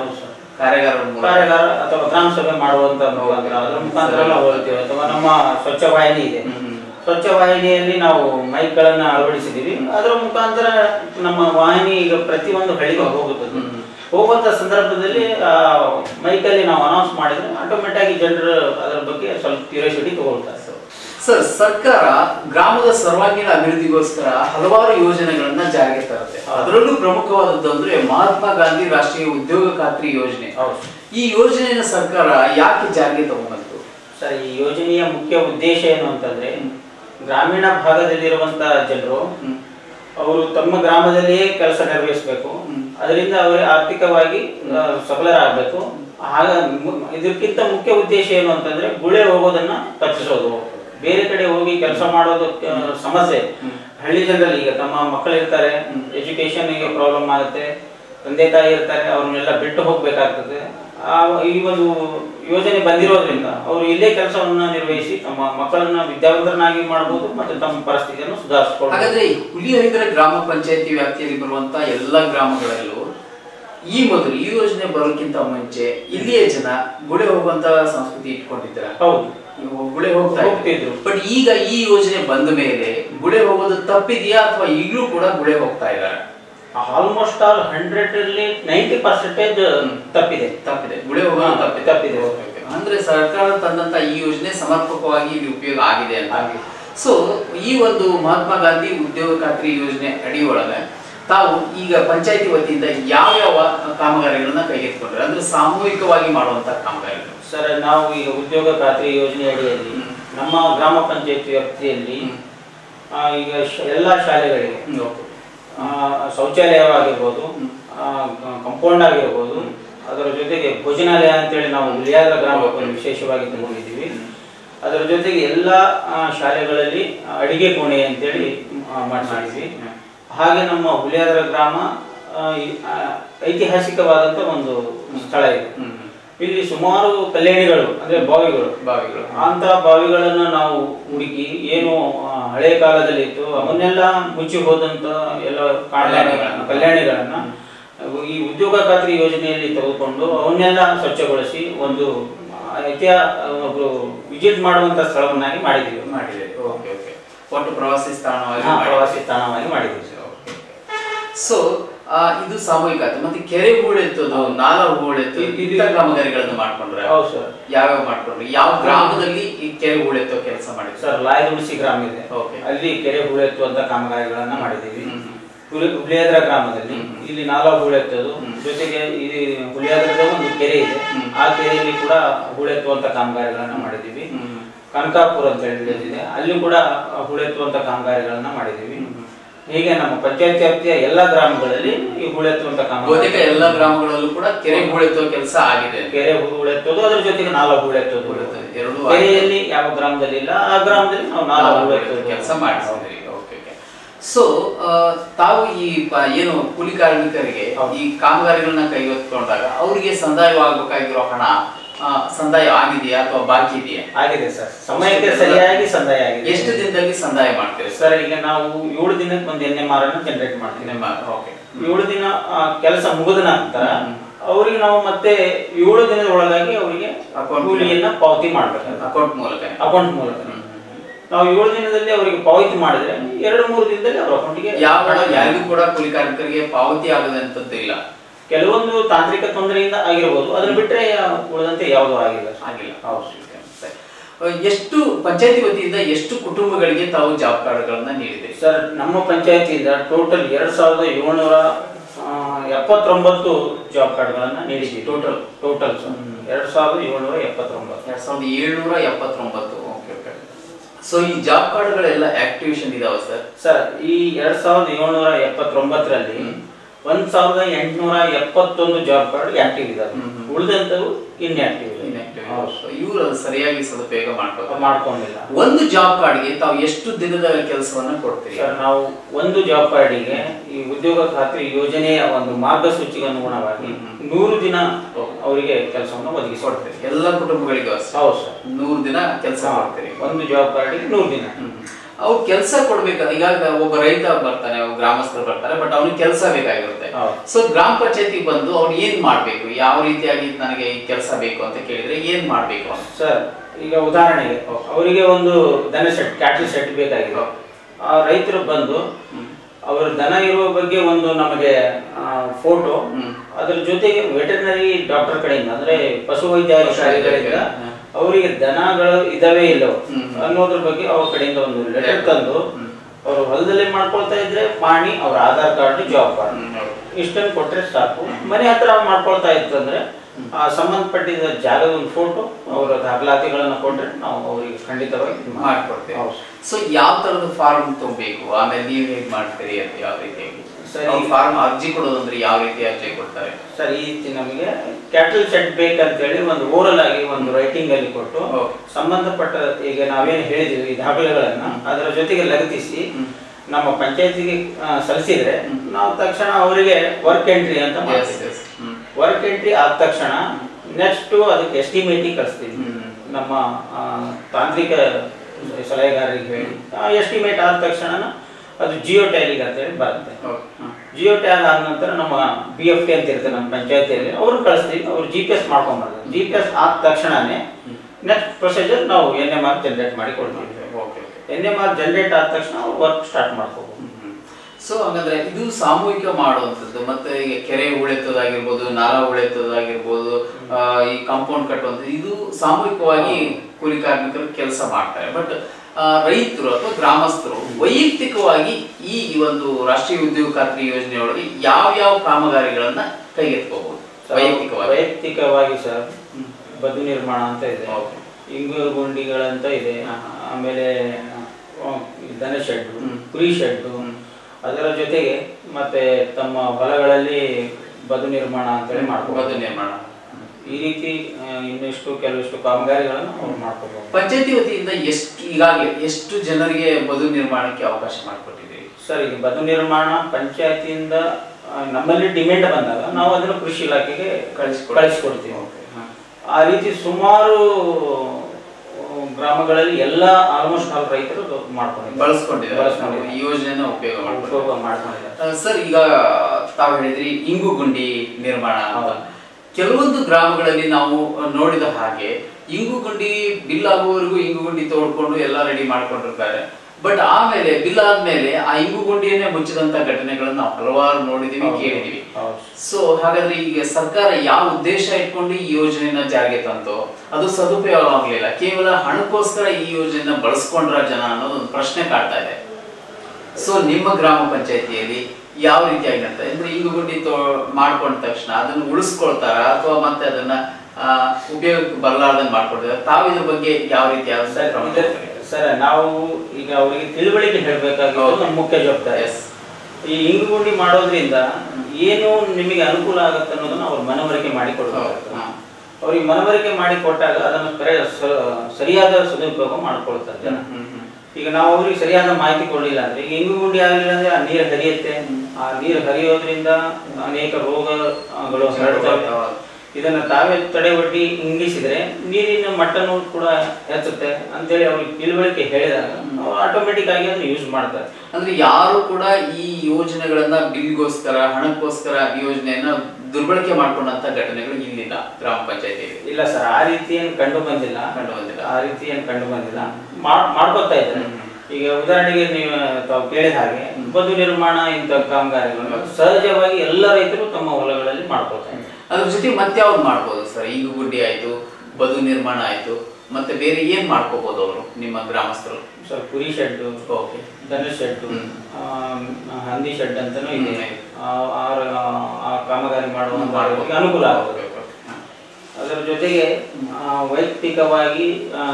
ಕಾರ್ಯಾಗಾರ ಅಥವಾ ಗ್ರಾಮ ಸಭೆ ಮಾಡುವಂತ ಮುಖಾಂತರ, ಅದರ ಮುಖಾಂತರ ನಾವು ಹೋಗ್ತೀವಿ. ಅಥವಾ ನಮ್ಮ ಸ್ವಚ್ಛ ವಾಹಿನಿ ಇದೆ, ಸ್ವಚ್ಛ ವಾಹಿನಿಯಲ್ಲಿ ನಾವು ಮೈಕ್ ಗಳನ್ನ ಅಳವಡಿಸಿದೀವಿ. ಅದರ ಮುಖಾಂತರ ನಮ್ಮ ವಾಹಿನಿ ಈಗ ಪ್ರತಿಯೊಂದು ಹಳ್ಳಿಗೆ ಹೋಗುತ್ತದೆ. ಹೋಗುವಂತ ಸಂದರ್ಭದಲ್ಲಿ ಮೈಕ್ ಅಲ್ಲಿ ನಾವು ಅನೌನ್ಸ್ ಮಾಡಿದ್ರೆ ಆಟೋಮೆಟಿಕ್ ಆಗಿ ಜನರು ಅದರ ಬಗ್ಗೆ ಸ್ವಲ್ಪ ಕ್ಯೂರಿಯಾಸಿಟಿ ತಗೊಳ್ತಾರೆ. ಸರ್, ಸರ್ಕಾರ ಗ್ರಾಮದ ಸರ್ವಾಂಗೀಣ ಅಭಿವೃದ್ಧಿಗೋಸ್ಕರ ಹಲವಾರು ಯೋಜನೆಗಳನ್ನ ಜಾರಿಗೆ ತರುತ್ತೆ. ಅದರಲ್ಲೂ ಪ್ರಮುಖವಾದದ್ದು ಅಂದ್ರೆ ಮಹಾತ್ಮ ಗಾಂಧಿ ರಾಷ್ಟ್ರೀಯ ಉದ್ಯೋಗ ಖಾತ್ರಿ ಯೋಜನೆ. ಈ ಯೋಜನೆಯನ್ನು ಸರ್ಕಾರ ಯಾಕೆ ಜಾರಿಗೆ ತಗೊಂಡ್ಬಂತು ಸರ್? ಈ ಯೋಜನೆಯ ಮುಖ್ಯ ಉದ್ದೇಶ ಏನು ಅಂತಂದ್ರೆ, ಗ್ರಾಮೀಣ ಭಾಗದಲ್ಲಿರುವಂತಹ ಜನರು ಅವರು ತಮ್ಮ ಗ್ರಾಮದಲ್ಲಿಯೇ ಕೆಲಸ ನಿರ್ವಹಿಸಬೇಕು, ಅದರಿಂದ ಅವರಿಗೆ ಆರ್ಥಿಕವಾಗಿ ಸಬಲರಾಗಬೇಕು. ಆಗ ಇದಕ್ಕಿಂತ ಮುಖ್ಯ ಉದ್ದೇಶ ಏನು ಅಂತಂದ್ರೆ ಗುಳೆ ಹೋಗೋದನ್ನ ತಪ್ಪಿಸೋದು. ಬೇರೆ ಕಡೆ ಹೋಗಿ ಕೆಲಸ ಮಾಡೋದು ಸಮಸ್ಯೆ ಹಳ್ಳಿ ಜನರಲ್ಲಿ. ಈಗ ತಮ್ಮ ಮಕ್ಕಳು ಇರ್ತಾರೆ, ಎಜುಕೇಶನ್ ಗೆ ಪ್ರಾಬ್ಲಮ್ ಆಗುತ್ತೆ, ತಂದೆ ತಾಯಿ ಇರ್ತಾರೆ, ಅವ್ರನ್ನೆಲ್ಲ ಬಿಟ್ಟು ಹೋಗ್ಬೇಕಾಗ್ತದೆ. ಈ ಒಂದು ಯೋಜನೆ ಬಂದಿರೋದ್ರಿಂದ ಅವರು ಇಲ್ಲೇ ಕೆಲಸವನ್ನ ನಿರ್ವಹಿಸಿ ತಮ್ಮ ಮಕ್ಕಳನ್ನ ವಿದ್ಯಾವಂತರನ್ನಾಗಿ ಮಾಡಬಹುದು ಮತ್ತು ತಮ್ಮ ಪರಿಸ್ಥಿತಿಯನ್ನು ಸುಧಾರಿಸಿಕೊಳ್ಳಬಹುದು. ಹಾಗಾದ್ರೆ ಹುಲಿಹೊಯ್ದರ ಗ್ರಾಮ ಪಂಚಾಯತಿ ವ್ಯಾಪ್ತಿಯಲ್ಲಿ ಬರುವಂತ ಎಲ್ಲಾ ಗ್ರಾಮಗಳಲ್ಲೂ ಈ ಮೊದಲು ಈ ಯೋಜನೆ ಬರೋಕ್ಕಿಂತ ಮುಂಚೆ ಇಲ್ಲಿಯ ಜನ ಗುಳೆ ಹೋಗುವಂತ ಸಂಸ್ಕೃತಿ ಇಟ್ಕೊಂಡಿದ್ದಾರೆ. ಹೌದು, ಗುಳೆ ಹೋಗ್ತಿದ್ರು. ಬಟ್ ಈಗ ಈ ಯೋಜನೆ ಬಂದ ಮೇಲೆ ಗುಳೆ ಹೋಗೋದು ತಪ್ಪಿದೆಯಾ ಅಥವಾ ಈಗಲೂ ಕೂಡ ಗುಳೆ ಹೋಗ್ತಾ ಇದ್ದಾರೆ? ಆಲ್ಮೋಸ್ಟ್ ಆಲ್ 100 90% ತಪ್ಪಿದೆ. ಗುಳೆ ಹೋಗೋದು ತಪ್ಪಿದೆ. ಅಂದ್ರೆ ಸರ್ಕಾರ ತಂದಂತ ಈ ಯೋಜನೆ ಸಮರ್ಪಕವಾಗಿ ಇಲ್ಲಿ ಉಪಯೋಗ ಆಗಿದೆ ಅಂತ. ಸೊ ಈ ಒಂದು ಮಹಾತ್ಮ ಗಾಂಧಿ ಉದ್ಯೋಗ ಖಾತ್ರಿ ಯೋಜನೆ ಅಡಿಯೊಳಗೆ ತಾವು ಈಗ ಪಂಚಾಯತಿ ವತಿಯಿಂದ ಯಾವ ಕಾಮಗಾರಿಗಳನ್ನ ಕೈಗೆತ್ತಿಕೊಂಡ್ರೆ, ಅಂದ್ರೆ ಸಾಮೂಹಿಕವಾಗಿ ಮಾಡುವಂತ ಕಾಮಗಾರಿಗಳು? ಸರ್, ನಾವು ಈಗ ಉದ್ಯೋಗ ಖಾತ್ರಿ ಯೋಜನೆ ಅಡಿಯಲ್ಲಿ ನಮ್ಮ ಗ್ರಾಮ ಪಂಚಾಯತಿ ವ್ಯಾಪ್ತಿಯಲ್ಲಿ ಈಗ ಎಲ್ಲಾ ಶಾಲೆಗಳಿಗೆ ಶೌಚಾಲಯವಾಗಿರ್ಬೋದು, ಕಂಪೌಂಡ್ ಆಗಿರ್ಬೋದು, ಅದರ ಜೊತೆಗೆ ಭೋಜನಾಲಯ ಅಂತೇಳಿ ನಾವು ಹುಲಿಯಾದ್ರ ಗ್ರಾಮಕ್ಕೆ ವಿಶೇಷವಾಗಿ ತಗೊಂಡಿದ್ದೀವಿ. ಅದರ ಜೊತೆಗೆ ಎಲ್ಲ ಶಾಲೆಗಳಲ್ಲಿ ಅಡಿಗೆ ಕೋಣೆ ಅಂತೇಳಿ ಮಾಡಿದ್ವಿ. ಹಾಗೆ ನಮ್ಮ ಹುಲಿಯಾದ್ರ ಗ್ರಾಮ ಐತಿಹಾಸಿಕವಾದಂತ ಒಂದು ಸ್ಥಳ ಇದೆ. ಇಲ್ಲಿ ಸುಮಾರು ಕಲ್ಯಾಣಿಗಳು ಅಂದ್ರೆ ಬಾವಿಗಳು ಅಂತ ಬಾವಿಗಳನ್ನ ನಾವು ಹುಡುಕಿ ಏನು ಹಳೆ ಕಾಲದಲ್ಲಿ ಇತ್ತು ಅವನ್ನೆಲ್ಲ ಮುಚ್ಚಿ ಹೋದಂತ ಎಲ್ಲ ಕಲ್ಯಾಣಿಗಳನ್ನ ಈ ಉದ್ಯೋಗ ಖಾತ್ರಿ ಯೋಜನೆಯಲ್ಲಿ ತೆಗೆದುಕೊಂಡು ಅವನ್ನೆಲ್ಲ ಸ್ವಚ್ಛಗೊಳಿಸಿ ಒಂದು ವಿಸಿಟ್ ಮಾಡುವಂತ ಸ್ಥಳವನ್ನಾಗಿ ಮಾಡಿದ್ದೇವೆ. ಒಟ್ಟು ಪ್ರವಾಸಿ ತಾಣವಾಗಿ ಮಾಡಿದ್ದೀವಿ. ಸೊ ಇದು ಸಾಮೂಹಿಕ ಆಯ್ತು. ಮತ್ತೆ ಕೆರೆ ಹೂಳೆತ್ತೋದು, ನಾಲ ಹೂಳೆತ್ತೋದು ವಿವಿಧ ಕಾಮಗಾರಿಗಳನ್ನು ಮಾಡ್ಕೊಂಡ್ರೆ ಯಾವ್ಯಾವ ಮಾಡ್ಕೊಂಡ್ರಿ? ಯಾವ ಗ್ರಾಮದಲ್ಲಿ ಈ ಕೆರೆ ಹೂಳೆತ್ತೋ ಕೆಲಸ ಮಾಡಿದ್ರಿ? ಸರ್, ಲಾಯದುಣಸಿ ಗ್ರಾಮ ಇದೆ, ಅಲ್ಲಿ ಕೆರೆ ಹೂಳೆತ್ತುವಂತ ಕಾಮಗಾರಿಗಳನ್ನ ಮಾಡಿದೀವಿ. ಹುಲಿಯಾದ್ರ ಗ್ರಾಮದಲ್ಲಿ ಇಲ್ಲಿ ನಾಲಾ ಹೂಳೆತ್ತೋದು, ಜೊತೆಗೆ ಈ ಹುಲಿಯಾದ್ರದ ಒಂದು ಕೆರೆ ಇದೆ, ಆ ಕೆರೆಯಲ್ಲಿ ಕೂಡ ಹೂಳೆತ್ತುವಂತ ಕಾಮಗಾರಿಗಳನ್ನ ಮಾಡಿದೀವಿ. ಕನಕಾಪುರ ಅಂತ ಹೇಳಿದೆ, ಅಲ್ಲಿ ಕೂಡ ಹೂಳೆತ್ತುವಂತ ಕಾಮಗಾರಿಗಳನ್ನ ಮಾಡಿದೀವಿ. ಹೀಗೆ ನಮ್ಮ ಪಂಚಾಯತ್ ವ್ಯಾಪ್ತಿಯ ಎಲ್ಲಾ ಗ್ರಾಮಗಳಲ್ಲಿ ಈ ಹೂಳೆತ್ತುವಂತ ಕಾಮಗಾರಿ, ಎಲ್ಲಾ ಗ್ರಾಮಗಳಲ್ಲೂ ಕೂಡ ಕೆರೆ ಹೂಳೆತ್ತುವ ಕೆಲಸ ಆಗಿದೆ. ಕೆರೆ ಹೂಳೆತ್ತೋದು, ಅದ್ರ ಜೊತೆಗೆ ನಾಲಾ ಹೂಳೆತ್ತೋದು. ಕೆರೆಯಲ್ಲಿ ಯಾವ ಗ್ರಾಮದಲ್ಲಿ ಇಲ್ಲ, ಆ ಗ್ರಾಮದಲ್ಲಿ ನಾವು ನಾಲಾ ಹೂಳೆತ್ತೋದು ಕೆಲಸ ಮಾಡಿಸಿದ್ರಿ. ಸೊ ತಾವು ಈ ಏನು ಕೂಲಿ ಕಾರ್ಮಿಕರಿಗೆ ಈ ಕಾಮಗಾರಿಗಳನ್ನ ಕೈಗೆತ್ತಿಕೊಂಡಾಗ ಅವರಿಗೆ ಸಂದಾಯವಾಗಬೇಕಾಗಿರೋ ಹಣ ಸಂದಾಯ ಆಗಿದೆಯಾ ಅಥವಾ ಬಾಕಿ ಇದೆಯಾ? ಆಗಿದೆ ಸರ್, ಸಮಯಕ್ಕೆ ಸರಿಯಾಗಿ ಸಂದಾಯ ಆಗಿದೆ. ಎಷ್ಟು ದಿನದಲ್ಲಿ ಸಂದಾಯ ಮಾಡ್ತೇವೆ ಸರ್? ಈಗ ನಾವು 7 ದಿನಕ್ಕೆ ಒಂದು NMR ಅನ್ನು ಜನರೇಟ್ ಮಾಡ್ತೀವಿ. 7 ದಿನ ಕೆಲಸ ಮುಗಿದ ನಂತರ ಅವರಿಗೆ ನಾವು ಮತ್ತೆ 7 ದಿನದ ಒಳಗಾಗಿ ಅವರಿಗೆ ಕೂಲಿಯನ್ನ ಪಾವತಿ ಮಾಡ್ಬೇಕು. ಅಕೌಂಟ್ ಮೂಲಕ ನಾವು 7 ದಿನದಲ್ಲಿ ಅವರಿಗೆ ಪಾವತಿ ಮಾಡಿದ್ರೆ 2-3 ದಿನದಲ್ಲಿ ಅವರ ಅಕೌಂಟ್ಗೆ ಯಾರಿಗೂ ಕೂಡ ಕೂಲಿ ಕಾರ್ಮಿಕರಿಗೆ ಪಾವತಿ ಆಗದಂತದ್ದು ಇಲ್ಲ. ಕೆಲವೊಂದು ತಾಂತ್ರಿಕ ತೊಂದರೆಯಿಂದ ಆಗಿರಬಹುದು, ಅದನ್ನ ಬಿಟ್ರೆ ಉಳಿದಂತೆ ಯಾವುದೂ ಆಗಿಲ್ಲ. ಎಷ್ಟು ಪಂಚಾಯತಿ ವತಿಯಿಂದ ಎಷ್ಟು ಕುಟುಂಬಗಳಿಗೆ ತಾವು ಜಾಬ್ ಕಾರ್ಡ್ಗಳನ್ನ ನೀಡಿದೆ? ಸರ್, ನಮ್ಮ ಪಂಚಾಯತಿಯಿಂದ ಟೋಟಲ್ 2779 ಜಾಬ್ ಕಾರ್ಡ್ಗಳನ್ನ ನೀಡಿದ್ದೀವಿ. ಟೋಟಲ್ 2779. ಸೊ ಈ ಜಾಬ್ ಕಾರ್ಡ್ಗಳೆಲ್ಲ ಆಕ್ಟಿವೇಶನ್ ಇದಾವೆ ಸರ್? ಸರ್, ಈ 2779ರಲ್ಲಿ 1871 ಜಾಬ್ ಕಾರ್ಡ್ ಆಕ್ಟಿವ್ ಇದಾವೆ, ಉಳಿದಂತವು ಇನ್ಆಕ್ಟಿವ್. ಇವರು ಸರಿಯಾಗಿ ಸದುಪಯೋಗ ಮಾಡ್ಕೊಂಡಿಲ್ಲ. ಒಂದು ಜಾಬ್ ಕಾರ್ಡ್ಗೆ ತಾವು ಎಷ್ಟು ದಿನದ ಕೆಲಸವನ್ನ ಕೊಡ್ತೀರಿ? ಸರ್, ನಾವು ಒಂದು ಜಾಬ್ ಕಾರ್ಡಿಗೆ ಈ ಉದ್ಯೋಗ ಖಾತ್ರಿ ಯೋಜನೆಯ ಒಂದು ಮಾರ್ಗಸೂಚಿಗೆ ಅನುಗುಣವಾಗಿ 100 ದಿನ ಅವರಿಗೆ ಕೆಲಸವನ್ನು ಒದಗಿಸಿಕೊಡ್ತೇವೆ. ಎಲ್ಲ ಕುಟುಂಬಗಳಿಗೂ? ಹೌದು ಸರ್, 100 ದಿನ ಕೆಲಸ ಮಾಡ್ತೀರಿ ಒಂದು ಜಾಬ್ ಕಾರ್ಡಿಗೆ 100 ದಿನ. ಅವ್ರು ಕೆಲಸ ಕೊಡ್ಬೇಕಾದ್ರೆ ಈಗ ಒಬ್ಬ ರೈತ ಬರ್ತಾನೆ, ಗ್ರಾಮಸ್ಥರು ಬರ್ತಾರೆ, ಬಟ್ ಅವ್ನಿಗೆ ಕೆಲಸ ಬೇಕಾಗಿರುತ್ತೆ. ಸೊ ಗ್ರಾಮ ಪಂಚಾಯತಿ ಬಂದು ಅವ್ನು ಏನ್ ಮಾಡ್ಬೇಕು, ಯಾವ ರೀತಿಯಾಗಿ ನನಗೆ ಈ ಕೆಲಸ ಬೇಕು ಅಂತ ಕೇಳಿದ್ರೆ ಏನ್ ಮಾಡ್ಬೇಕು? ಸರ್, ಈಗ ಉದಾಹರಣೆಗೆ ಅವರಿಗೆ ಒಂದು ದನ ಸೆಟ್, ಕ್ಯಾಟಲ್ ಸೆಟ್ ಬೇಕಾಗಿದೆ. ಆ ರೈತರು ಬಂದು ಅವರ ದನ ಇರುವ ಬಗ್ಗೆ ಒಂದು ನಮಗೆ ಫೋಟೋ, ಅದ್ರ ಜೊತೆಗೆ ವೆಟರ್ನರಿ ಡಾಕ್ಟರ್ ಕಡೆಯಿಂದ ಅಂದ್ರೆ ಪಶುವೈದ್ಯಾಧಿಕಾರಿಗಳಿಂದ ಅವರಿಗೆ ದನಗಳು ಇದಾವೆ ಇಲ್ಲೋ ಅನ್ನೋದ್ರ ಬಗ್ಗೆ ಅವ್ರ ಕಡೆಯಿಂದ ಒಂದು ಲೆಟರ್ ತಂದು ಅವರು ಹೊಲದಲ್ಲಿ ಮಾಡ್ಕೊಳ್ತಾ ಇದ್ರೆ ಪಾಣಿ, ಅವ್ರ ಆಧಾರ್ ಕಾರ್ಡ್, ಜಾಬ್ ಕಾರ್ಡ್ ಇಷ್ಟನ್ನು ಕೊಟ್ರೆ ಸಾಕು. ಮನೆ ಹತ್ರ ಮಾಡ್ಕೊಳ್ತಾ ಇತ್ತಂದ್ರೆ ಆ ಸಂಬಂಧಪಟ್ಟಿದ ಜಾಗದ ಒಂದು ಫೋಟೋ, ಅವರ ದಾಖಲಾತಿಗಳನ್ನ ಕೊಟ್ರೆ ನಾವು ಅವರಿಗೆ ಖಂಡಿತವಾಗಿ ಮಾಡ್ಕೊಡ್ತೇವೆ. ಸೊ ಯಾವ ತರದ ಫಾರ್ಮ್ ತಗೋಬೇಕು, ಆಮೇಲೆ ನೀವು ಹೇಗೆ ಮಾಡ್ತೀರಿ ಅಂತ ಯಾವ ರೀತಿಯಾಗಿ? ಫಾರ್ಮ್ ಅರ್ಜಿ ಕೊಡೋದಂದ್ರೆ ಯಾವ ರೀತಿ ಅರ್ಜಿ ಕೊಡ್ತಾರೆ? ಸರ್, ಈ ನಮಗೆ ಕ್ಯಾಟಲ್ ಸೆಟ್ ಬೇಕಂತೇಳಿ ಒಂದು ಓರಲ್ ಆಗಿ ಒಂದು ರೈಟಿಂಗ್ ಅಲ್ಲಿ ಕೊಟ್ಟು ಸಂಬಂಧಪಟ್ಟ ಈಗ ನಾವೇನು ಹೇಳಿದೀವಿ ಈ ದಾಖಲೆಗಳನ್ನ ಅದರ ಜೊತೆಗೆ ಲಗತ್ತಿಸಿ ನಮ್ಮ ಪಂಚಾಯತಿಗೆ ಸಲ್ಲಿಸಿದ್ರೆ ನಾವು ತಕ್ಷಣ ಅವರಿಗೆ ವರ್ಕ್ ಎಂಟ್ರಿ ಅಂತ ಮಾಡ್ತೀವಿ. ವರ್ಕ್ ಎಂಟ್ರಿ ಆದ ತಕ್ಷಣ ನೆಕ್ಸ್ಟ್ ಅದಕ್ಕೆ ಎಸ್ಟಿಮೇಟಿಗೆ ಕಳಿಸ್ತೀವಿ. ನಮ್ಮ ತಾಂತ್ರಿಕ ಸಲಹೆಗಾರರಿಗೆ ಹೇಳಿ ಎಸ್ಟಿಮೇಟ್ ಆದ ತಕ್ಷಣ ಅದು ಜಿಯೋ ಟ್ಯಾಲಿಗೆ ಅಂತೇಳಿ ಬರುತ್ತೆ. ಜಿಯೋ ಟ್ಯಾಗ್ ಆದ ನಂತರ ನಮ್ಮ BFT ಅಂತ ಇರುತ್ತೆ ನಮ್ಮ ಪಂಚಾಯತಿಯಲ್ಲಿ, ಅವ್ರು ಕಳಿಸ್ತೀವಿ. ಅವ್ರು GPS ಮಾಡ್ಕೊಂಡ್ಬರ್ತಾರೆ. GPS ಆದ ತಕ್ಷಣನೇ ನೆಕ್ಸ್ಟ್ ಪ್ರೊಸೀಜರ್ ನಾವು NMR ಜನರೇಟ್ ಮಾಡಿ ಕೊಡ್ತೀವಿ. NMR ಜನರೇಟ್ ಆದ ತಕ್ಷಣ ಅವ್ರು ವರ್ಕ್ ಸ್ಟಾರ್ಟ್ ಮಾಡ್ಕೋಬಹುದು. ಸೊ ಹಾಗಾದ್ರೆ ಇದು ಸಾಮೂಹಿಕ ಮಾಡುವಂಥದ್ದು. ಮತ್ತೆ ಈಗ ಕೆರೆ ಉಳೆತ್ತೋದಾಗಿರ್ಬೋದು, ನಾಲ ಉಳೆತ್ತೋದಾಗಿರ್ಬೋದು, ಈ ಕಾಂಪೌಂಡ್ ಕಟ್ಟುವಂಥದ್ದು, ಇದು ಸಾಮೂಹಿಕವಾಗಿ ಕೂಲಿ ಕಾರ್ಮಿಕರು ಕೆಲಸ ಮಾಡ್ತಾರೆ. ಬಟ್ ರೈತರು ಅಥವಾ ಗ್ರಾಮಸ್ಥರು ವೈಯಕ್ತಿಕವಾಗಿ ಈ ಒಂದು ರಾಷ್ಟ್ರೀಯ ಉದ್ಯೋಗ ಖಾತ್ರಿ ಯೋಜನೆಯೊಳಗೆ ಯಾವ ಕಾಮಗಾರಿಗಳನ್ನ ಕೈಗೆತ್ಕೋಬಹುದು? ವೈಯಕ್ತಿಕವಾಗಿ ಸರ್, ಬದು ನಿರ್ಮಾಣ ಅಂತ ಇದೆ, ಇಂಗೂರು ಗುಂಡಿಗಳಂತ ಇದೆ, ಆಮೇಲೆ ದನ ಶೆಡ್, ಕುರಿ ಶೆಡ್, ಅದರ ಜೊತೆಗೆ ಮತ್ತೆ ತಮ್ಮ ಹೊಲಗಳಲ್ಲಿ ಬದು ನಿರ್ಮಾಣ ಅಂತೇಳಿ ಮಾಡ್ಕೋಬಹುದು. ಬದು ನಿರ್ಮಾಣ ಈ ರೀತಿ ಇನ್ನೆಷ್ಟು ಕೆಲವಷ್ಟು ಕಾಮಗಾರಿಗಳನ್ನು ಅವ್ರು ಮಾಡ್ಕೋಬಹುದು. ಪಂಚಾಯತಿ ವತಿಯಿಂದ ಈಗಾಗಲೇ ಎಷ್ಟು ಜನರಿಗೆ ಬದು ನಿರ್ಮಾಣಕ್ಕೆ ಅವಕಾಶ ಮಾಡಿಕೊಟ್ಟಿದ್ದೀವಿ? ಸರ್, ಈಗ ಬದು ನಿರ್ಮಾಣ ಪಂಚಾಯತಿಯಿಂದ ನಮ್ಮಲ್ಲಿ ಡಿಮ್ಯಾಂಡ್ ಬಂದಾಗ ನಾವು ಅದನ್ನು ಕೃಷಿ ಇಲಾಖೆಗೆ ಕಳಿಸ್ಕೊಡ್ತೀವಿ. ಆ ರೀತಿ ಸುಮಾರು ಗ್ರಾಮಗಳಲ್ಲಿ ಎಲ್ಲ ಆಲ್ಮೋಸ್ಟ್ ಆಲ್ ರೈತರು ಬಳಸ್ಕೊಂಡಿದ್ದಾರೆ, ಈ ಯೋಜನೆನ ಉಪಯೋಗ ಮಾಡ್ಕೊಂಡಿದ್ದಾರೆ. ಸರ್, ಈಗ ತಾವು ಹೇಳಿದ್ರಿ ಇಂಗು ಗುಂಡಿ ನಿರ್ಮಾಣ ಅಂತ. ಕೆಲವೊಂದು ಗ್ರಾಮಗಳಲ್ಲಿ ನಾವು ನೋಡಿದ ಹಾಗೆ ಇಂಗು ಗುಂಡಿ ಬಿಲ್ ಆಗುವವರೆಗೂ ಇಂಗು ಗುಂಡಿ ತೋಡ್ಕೊಂಡು ಎಲ್ಲ ರೆಡಿ ಮಾಡ್ಕೊಂಡಿರ್ತಾರೆ. ಬಟ್ ಆಮೇಲೆ ಬಿಲ್ ಆದ್ಮೇಲೆ ಆ ಇಂಗು ಗುಂಡಿಯನ್ನೇ ಮುಚ್ಚಿದಂತ ಘಟನೆಗಳನ್ನ ನಾವು ಹಲವಾರು ನೋಡಿದೀವಿ, ಕೇಳಿದೀವಿ. ಸೊ ಹಾಗಾದ್ರೆ ಈಗ ಸರ್ಕಾರ ಯಾವ ಉದ್ದೇಶ ಇಟ್ಕೊಂಡು ಈ ಯೋಜನೆಯನ್ನ ಜಾರಿಗೆ ತಂತೋ ಅದು ಸದುಪಯೋಗ ಆಗ್ಲಿಲ್ಲ, ಕೇವಲ ಹಣಕ್ಕೋಸ್ಕರ ಈ ಯೋಜನೆಯನ್ನ ಬಳಸ್ಕೊಂಡ್ರ ಜನ ಅನ್ನೋದು ಒಂದು ಪ್ರಶ್ನೆ ಕಾಡ್ತಾ ಇದೆ. ಸೊ ನಿಮ್ಮ ಗ್ರಾಮ ಪಂಚಾಯತಿಯಲ್ಲಿ ಯಾವ ರೀತಿಯಾಗಿ ನಡ್ತಾರೆ ಅಂದ್ರೆ ಇಂಗು ಗುಂಡಿ ಮಾಡ್ಕೊಂಡ ತಕ್ಷಣ ಅದನ್ನ ಉಳಿಸ್ಕೊಳ್ತಾರ ಅಥವಾ ಮತ್ತೆ ಅದನ್ನ ಉಪಯೋಗಕ್ಕೆ ಬರಲಾರ್ದಂಗ್ ಮಾಡ್ಕೊಳ್ತಾರೆ? ತಾವು ಇದ್ರ ಬಗ್ಗೆ ಯಾವ ರೀತಿ ಸರ್, ನಾವು ಈಗ ಅವರಿಗೆ ತಿಳುವಳಿಕೆ ಹೇಳ್ಬೇಕಾಗಿರೋದು ನಮ್ಮ ಮುಖ್ಯ ಜವಾಬ್ದಾರಿ. ಈ ಇಂಗು ಗುಂಡಿ ಮಾಡೋದ್ರಿಂದ ಏನು ನಿಮಗೆ ಅನುಕೂಲ ಆಗುತ್ತೆ ಅನ್ನೋದನ್ನ ಅವ್ರ ಮನವರಿಕೆ ಮಾಡಿ ಕೊಡ್ಬೇಕು. ಅವ್ರಿಗೆ ಮನವರಿಕೆ ಮಾಡಿ ಕೊಟ್ಟಾಗ ಅದನ್ನು ಸರಿಯಾದ ಸದುಪಯೋಗ ಮಾಡ್ಕೊಳ್ತಾರೆ ಜನ. ಈಗ ನಾವು ಅವ್ರಿಗೆ ಸರಿಯಾದ ಮಾಹಿತಿ ಕೊಡಲಿಲ್ಲ ಅಂದ್ರೆ, ಈಗ ಇಂಗು ಗುಂಡಿ ಆಗಲಿಲ್ಲ ಅಂದ್ರೆ ಆ ನೀರು ಹರಿಯುತ್ತೆ. ಆ ನೀರು ಹರಿಯೋದ್ರಿಂದ ಅನೇಕ ರೋಗಗಳು ಹರಡ್ತವೆ. ಇದನ್ನ ತಾವೇ ತಡೆ ಒಡ್ಡಿ ಇಂಗಿಸಿದ್ರೆ ನೀರಿನ ಮಟ್ಟನೂ ಕೂಡ ಹೆಚ್ಚುತ್ತೆ ಅಂತೇಳಿ ಅವ್ರಿಗೆ ತಿಳುವಳಿಕೆ ಹೇಳಿದಾಗ ಅವ್ರು ಆಟೋಮೆಟಿಕ್ ಆಗಿ ಅದನ್ನ ಯೂಸ್ ಮಾಡ್ತಾರೆ. ಅಂದ್ರೆ ಯಾರು ಕೂಡ ಈ ಯೋಜನೆಗಳನ್ನ ಬಿಲ್ಗೋಸ್ಕರ ಹಣಕ್ಕೋಸ್ಕರ ಯೋಜನೆಯನ್ನ ದುರ್ಬಳಕೆ ಮಾಡ್ಕೊಂಡಂತ ಘಟನೆಗಳು ಇಲ್ಲಿಲ್ಲ ಗ್ರಾಮ ಪಂಚಾಯತಿಯಲ್ಲಿ? ಇಲ್ಲ ಸರ್, ಆ ರೀತಿ ಏನು ಕಂಡು ಬಂದಿಲ್ಲ. ಆ ರೀತಿ ಏನು ಕಂಡು ಬಂದಿಲ್ಲ. ಮಾಡ್ಕೊತಾ ಇದ್ದಾರೆ. ಈಗ ಉದಾಹರಣೆಗೆ ನೀವು ತಾವು ಕೇಳಿದ ಹಾಗೆ ಬದು ನಿರ್ಮಾಣ ಇಂಥ ಕಾಮಗಾರಿಗಳನ್ನು ಸಹಜವಾಗಿ ಎಲ್ಲ ರೈತರು ತಮ್ಮ ಹೊಲಗಳಲ್ಲಿ ಮಾಡ್ಕೊಳ್ತಾ ಇದ್ದಾರೆ. ಅದ್ರ ಜೊತೆ ಮತ್ತೆ ಯಾವ್ದು ಮಾಡ್ಬೋದು ಸರ್? ಇಂಗು ಗುಂಡಿ ಆಯ್ತು, ಬದು ನಿರ್ಮಾಣ ಆಯ್ತು, ಮತ್ತೆ ಬೇರೆ ಏನ್ ಮಾಡ್ಕೋಬಹುದು ಅವರು ನಿಮ್ಮ ಗ್ರಾಮಸ್ಥರು? ಸರ್, ಕುರಿ ಶೆಡ್, ದನ ಶೆಡ್, ಹಂದಿ ಶೆಡ್ ಅಂತಾನೂ ಇದೆ. ಆ ಕಾಮಗಾರಿ ಮಾಡುವ ಅನುಕೂಲ ಆಗುತ್ತೆ. ಅದರ ಜೊತೆಗೆ ವೈಯಕ್ತಿಕವಾಗಿ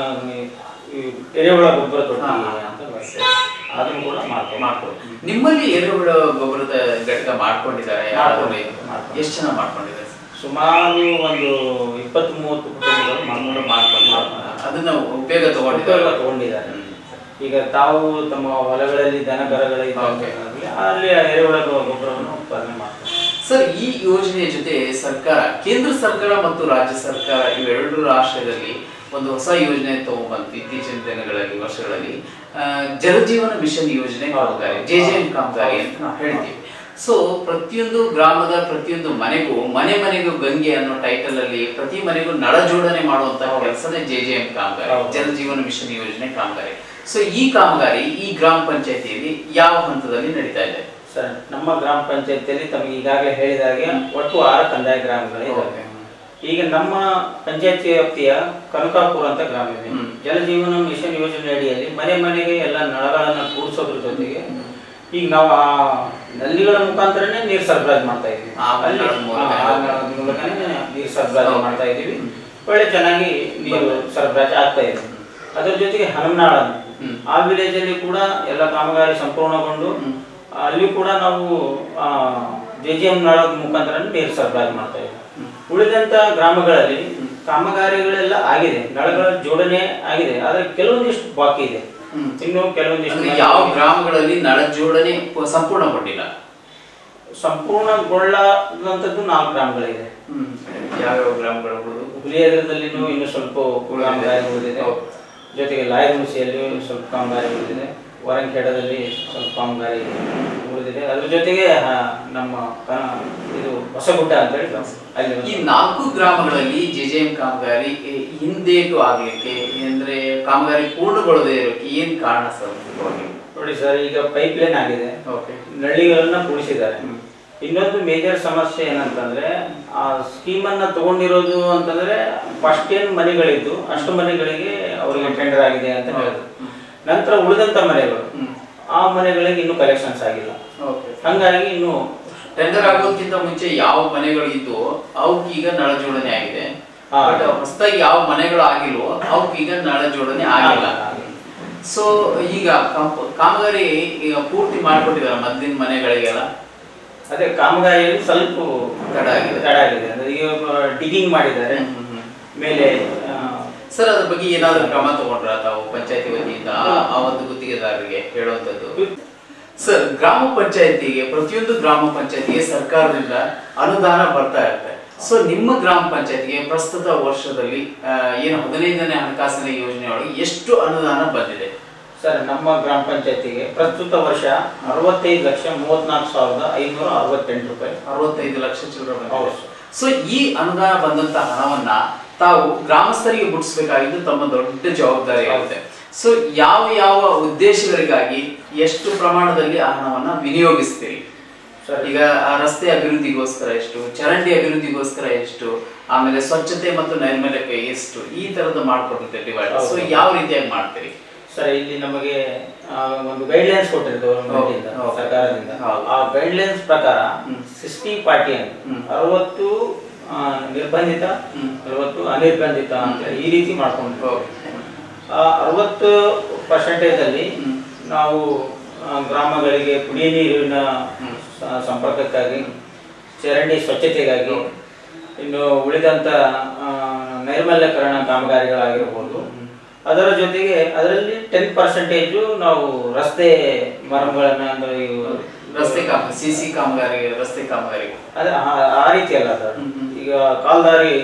ಎರೆಹುಳ ಗೊಬ್ಬರ ತೊಟ್ಟಿ ಅಂತ ಅದನ್ನು ಕೂಡ ಮಾಡ್ಕೊಂಡು ನಿಮ್ಮಲ್ಲಿ ಎರೆಹುಳ ಗೊಬ್ಬರದ ಘಟಕ ಮಾಡ್ಕೊಂಡಿದ್ದಾರೆ? ಎಷ್ಟು ಜನ ಮಾಡ್ಕೊಂಡಿದ್ದಾರೆ? ಸುಮಾರು ಒಂದು 20-30 ಕುಟುಂಬಗಳು ಮಾಡ್ಕೊಂಡು ಅದನ್ನ ಉಪಯೋಗ ತಗೊಂಡಿದ್ದಾರೆ. ಈಗ ತಾವು ತಮ್ಮ ಹೊಲಗಳಲ್ಲಿ ದನ ಕರಗಳಿದ್ದಾವೆ ಅಲ್ಲಿ ಎರೆಹುಳ ಗೊಬ್ಬರವನ್ನು ಉತ್ಪಾದನೆ ಮಾಡ್ತಾರೆ. ಸರ್, ಈ ಯೋಜನೆಯ ಜೊತೆ ಸರ್ಕಾರ, ಕೇಂದ್ರ ಸರ್ಕಾರ ಮತ್ತು ರಾಜ್ಯ ಸರ್ಕಾರ ಇವೆರಡರ ಆಶ್ರಯದಲ್ಲಿ ಒಂದು ಹೊಸ ಯೋಜನೆ ತಗೊಂಡ್ಬಂತು ಇತ್ತೀಚಿನ ದಿನಗಳಲ್ಲಿ, ವರ್ಷಗಳಲ್ಲಿ. ಜಲಜೀವನ ಮಿಷನ್ ಯೋಜನೆ ಕಾಮಗಾರಿ, JJM ಕಾಮಗಾರಿ ಅಂತ ನಾವು ಹೇಳ್ತೀವಿ. ಸೊ ಪ್ರತಿಯೊಂದು ಗ್ರಾಮದ ಪ್ರತಿಯೊಂದು ಮನೆಗೂ ಗಂಗೆ ಅನ್ನೋ ಟೈಟಲ್ ಅಲ್ಲಿ ಪ್ರತಿ ಮನೆಗೂ ನಳ ಜೋಡಣೆ ಮಾಡುವಂತಹ ಕೆಲಸನೇ JJM ಕಾಮಗಾರಿ, ಜಲಜೀವನ ಮಿಷನ್ ಯೋಜನೆ ಕಾಮಗಾರಿ. ಸೊ ಈ ಕಾಮಗಾರಿ ಈ ಗ್ರಾಮ ಪಂಚಾಯತಿಯಲ್ಲಿ ಯಾವ ಹಂತದಲ್ಲಿ ನಡೀತಾ ಇದೆ ಸರ್? ನಮ್ಮ ಗ್ರಾಮ ಪಂಚಾಯತಿಯಲ್ಲಿ ತಮಗೆ ಈಗಾಗಲೇ ಹೇಳಿದಾಗೆ ಒಟ್ಟು 6 ಕಂದಾಯ ಗ್ರಾಮಗಳಿವೆ. ಈಗ ನಮ್ಮ ಪಂಚಾಯತಿ ವ್ಯಾಪ್ತಿಯ ಕನಕಾಪುರ ಅಂತ ಗ್ರಾಮ ಇದೆ. ಜಲಜೀವನ ಮಿಷನ್ ಯೋಜನೆ ಅಡಿಯಲ್ಲಿ ಮನೆಗೆ ಎಲ್ಲ ನಳಗಳನ್ನ ಕೂಡಿಸೋದ್ರ ಜೊತೆಗೆ ಈಗ ನಾವು ಆ ನಲ್ಲಿಗಳ ಮುಖಾಂತರನೇ ನೀರು ಸರಬರಾಜು ಮಾಡ್ತಾ ಇದೀವಿ. ಮೂಲಕನೇ ನೀರು ಸರಬರಾಜು ಮಾಡ್ತಾ ಇದೀವಿ. ಒಳ್ಳೆ ಚೆನ್ನಾಗಿ ನೀರು ಸರಬರಾಜು ಆಗ್ತಾ ಇದೆ. ಅದರ ಜೊತೆಗೆ ಹನುಮನಾಳ ಆ ವಿಲೇಜ್ ಅಲ್ಲಿ ಕೂಡ ಎಲ್ಲ ಕಾಮಗಾರಿ ಸಂಪೂರ್ಣಗೊಂಡು ಅಲ್ಲಿ ಕೂಡ ನಾವು JJM ನಾಳದ ಮುಖಾಂತರ ನೀರು ಸರಬರಾಜು ಮಾಡ್ತಾ ಇದ್ದೀವಿ. ಉಳಿದಂತ ಗ್ರಾಮಗಳಲ್ಲಿ ಕಾಮಗಾರಿಗಳೆಲ್ಲ ಆಗಿದೆ, ನಳಗಳ ಜೋಡಣೆ ಆಗಿದೆ, ಆದ್ರೆ ಕೆಲವೊಂದಿಷ್ಟು ಬಾಕಿ ಇದೆ. ಇನ್ನು ಕೆಲವೊಂದಿಷ್ಟು ಯಾವ ಗ್ರಾಮಗಳಲ್ಲಿ ನಳ ಜೋಡಣೆ ಸಂಪೂರ್ಣಗೊಂಡಿಲ್ಲ? ಸಂಪೂರ್ಣಗೊಳ್ಳದಂತದ್ದು 4 ಗ್ರಾಮಗಳಿದೆ. ಯಾವ್ಯಾವ ಗ್ರಾಮಗಳು? ಹುಲಿಯದ್ರದಲ್ಲಿನೂ ಇನ್ನು ಸ್ವಲ್ಪ ಕಾಮಗಾರಿ ಉಳಿದಿದೆ. ಜೊತೆಗೆ ಲಾಯಗುಣಿಸಿಯಲ್ಲಿ ಸ್ವಲ್ಪ ಕಾಮಗಾರಿ ಉಳಿದಿದೆ. ವರಂಖೇಡದಲ್ಲಿ ಸ್ವಲ್ಪ ಕಾಮಗಾರಿ ಉಳಿದಿದೆ. ಅದ್ರ ಜೊತೆಗೆ ನಮ್ಮ ಇದು ಹೊಸಗುಡ್ಡ ಅಂತ ಹೇಳಿ ಅಲ್ಲಿ ಈ 4 ಗ್ರಾಮಗಳಲ್ಲಿ JJM ಕಾಮಗಾರಿ ಹಿಂದೇಟು ಆಗ್ಲಿಕ್ಕೆ ಅಂದ್ರೆ ಕಾಮಗಾರಿ ಪೂರ್ಣಗೊಳ್ಳದೆ ಇರೋಕೆ ಏನ್ ಕಾರಣ ಸರ್? ನೋಡಿ ಸರ್, ಈಗ ಪೈಪ್ ಲೈನ್ ಆಗಿದೆ, ನಳ್ಳಿಗಳನ್ನ ಕೂಡಿಸಿದ್ದಾರೆ. ಇನ್ನೊಂದು ಮೇಜರ್ ಸಮಸ್ಯೆ ಏನಂತಂದ್ರೆ ಆ ಸ್ಕೀಮ್ ಅನ್ನ ತಗೊಂಡಿರೋದು ಅಂತಂದ್ರೆ ಫಸ್ಟ್ ಏನ್ ಮನೆಗಳಿದ್ದು ಅಷ್ಟು ಮನೆಗಳಿಗೆ ಅವರಿಗೆ ಟೆಂಡರ್ ಆಗಿದೆ ಅಂತ ಹೇಳಿದ್ರು. ನಂತರ ಉಳಿದಂತ ಮನೆಗಳು ಆ ಮನೆಗಳಿಗೆ ಇನ್ನು ಕಲೆಕ್ಷನ್ಸ್ ಆಗಿಲ್ಲ. ಹಂಗಾಗಿ ಇನ್ನು ಟೆಂಡರ್ ಆಗೋದಕ್ಕಿಂತ ಮುಂಚೆ ಯಾವ ಮನೆಗಳು ಇದ್ದು ಅವಕ್ಕೆ ಈಗ ನಳ ಜೋಡಣೆ ಆಗಿದೆ. ಹೊಸದಾಗಿ ಯಾವ ಮನೆಗಳು ಆಗಿಲ್ವೋ ಅವಕ್ಕೆ ಈಗ ನಳ ಜೋಡಣೆ ಆಗಿಲ್ಲ. ಸೊ ಈಗ ಕಾಮಗಾರಿ ಈಗ ಪೂರ್ತಿ ಮಾಡ್ಕೊಟ್ಟಿದ್ದಾರೆ ಮೊದಲಿನ ಮನೆಗಳಿಗೆಲ್ಲ. ಅದೇ ಕಾಮಗಾರಿಯಲ್ಲಿ ಸ್ವಲ್ಪ ತಡ ಆಗಿದೆ. ಈಗ ಡಿಗಿಂಗ್ ಮಾಡಿದ್ದಾರೆ ಮೇಲೆ. ಸರ್, ಅದ್ರ ಬಗ್ಗೆ ಏನಾದ್ರು ಕ್ರಮ ತಗೊಂಡ್ರ ತಾವು ಪಂಚಾಯತಿ ವತಿಯಿಂದ ಆ ಒಂದು ಗುತ್ತಿಗೆದಾರರಿಗೆ ಹೇಳುವಂತದ್ದು? ಸರ್, ಗ್ರಾಮ ಪಂಚಾಯತಿಗೆ ಪ್ರತಿಯೊಂದು ಗ್ರಾಮ ಪಂಚಾಯತಿಗೆ ಸರ್ಕಾರದಿಂದ ಅನುದಾನ ಬರ್ತಾ ಇರುತ್ತೆ. ಸೊ ನಿಮ್ಮ ಗ್ರಾಮ ಪಂಚಾಯತಿಗೆ ಪ್ರಸ್ತುತ ವರ್ಷದಲ್ಲಿ ಏನು 15ನೇ ಹಣಕಾಸಿನ ಯೋಜನೆಯೊಳಗೆ ಎಷ್ಟು ಅನುದಾನ ಬಂದಿದೆ ಸರ್? ನಮ್ಮ ಗ್ರಾಮ ಪಂಚಾಯತಿಗೆ ಪ್ರಸ್ತುತ ವರ್ಷ 65,34,568 ರೂಪಾಯಿ. 65 ಲಕ್ಷ ಚಿಲ್ಲರೆ ಬಂದಿದೆ. ಸೊ ಈ ಅನುದಾನ ಬಂದಂತ ಹಣವನ್ನ ತಾವು ಗ್ರಾಮಸ್ಥರಿಗೆ ಮುಟ್ಟಿಸಬೇಕಾಗಿದ್ದು ತಮ್ಮ ದೊಡ್ಡ ಜವಾಬ್ದಾರಿ ಆಗುತ್ತೆ. ಸೊ ಯಾವ ಯಾವ ಉದ್ದೇಶಗಳಿಗಾಗಿ ಎಷ್ಟು ಪ್ರಮಾಣದಲ್ಲಿ ಆ ಹಣವನ್ನ ವಿನಿಯೋಗಿಸ್ತೀರಿ ಸರ್? ಈಗ ಆ ರಸ್ತೆ ಅಭಿವೃದ್ಧಿಗೋಸ್ಕರ ಎಷ್ಟು, ಚರಂಡಿ ಅಭಿವೃದ್ಧಿಗೋಸ್ಕರ ಎಷ್ಟು, ಆಮೇಲೆ ಸ್ವಚ್ಛತೆ ಮತ್ತು ನೈರ್ಮಲ್ಯಕ್ಕೆ ಎಷ್ಟು, ಈ ತರದ ಮಾಡ್ಕೊಟ್ಟಿರ್ತೀರಿ ಡಿವೈಡ್. ಸೊ ಯಾವ ರೀತಿಯಾಗಿ ಮಾಡ್ತೀರಿ ಸರ್? ಇಲ್ಲಿ ನಮಗೆ ಒಂದು ಗೈಡ್ಲೈನ್ಸ್ ಕೊಟ್ಟಿರ್ತೇವೆ ಸರ್ಕಾರದಿಂದ. ಆ ಗೈಡ್ಲೈನ್ಸ್ ಪ್ರಕಾರ 60-40 ಅಂತ 60 ನಿರ್ಬಂಧಿತ 40 ಅನಿರ್ಬಂಧಿತ ಅಂತ ಈ ರೀತಿ ಮಾಡ್ಕೊಂಡಿರ್ತೇವೆ. 60% ಅಲ್ಲಿ ನಾವು ಗ್ರಾಮಗಳಿಗೆ ಕುಡಿಯ ನೀರಿನ ಸಂಪರ್ಕಕ್ಕಾಗಿ, ಚರಂಡಿ ಸ್ವಚ್ಛತೆಗಾಗಿ, ಇನ್ನು ಉಳಿದಂತ ನೈರ್ಮಲ್ಯಕರಣ ಕಾಮಗಾರಿಗಳಾಗಿರ್ಬೋದು. ಅದರ ಜೊತೆಗೆ ಅದರಲ್ಲಿ 10% ನಾವು ರಸ್ತೆ ಮರಗಳನ್ನ, ಅಂದ್ರೆ ರಸ್ತೆ ಸಿಸಿ ಕಾಮಗಾರಿ, ರಸ್ತೆ ಕಾಮಗಾರಿ ಅದ ಆ ರೀತಿ ಅಲ್ಲ ಸರ್. ಈಗ ಕಾಲ್ದಾರಿ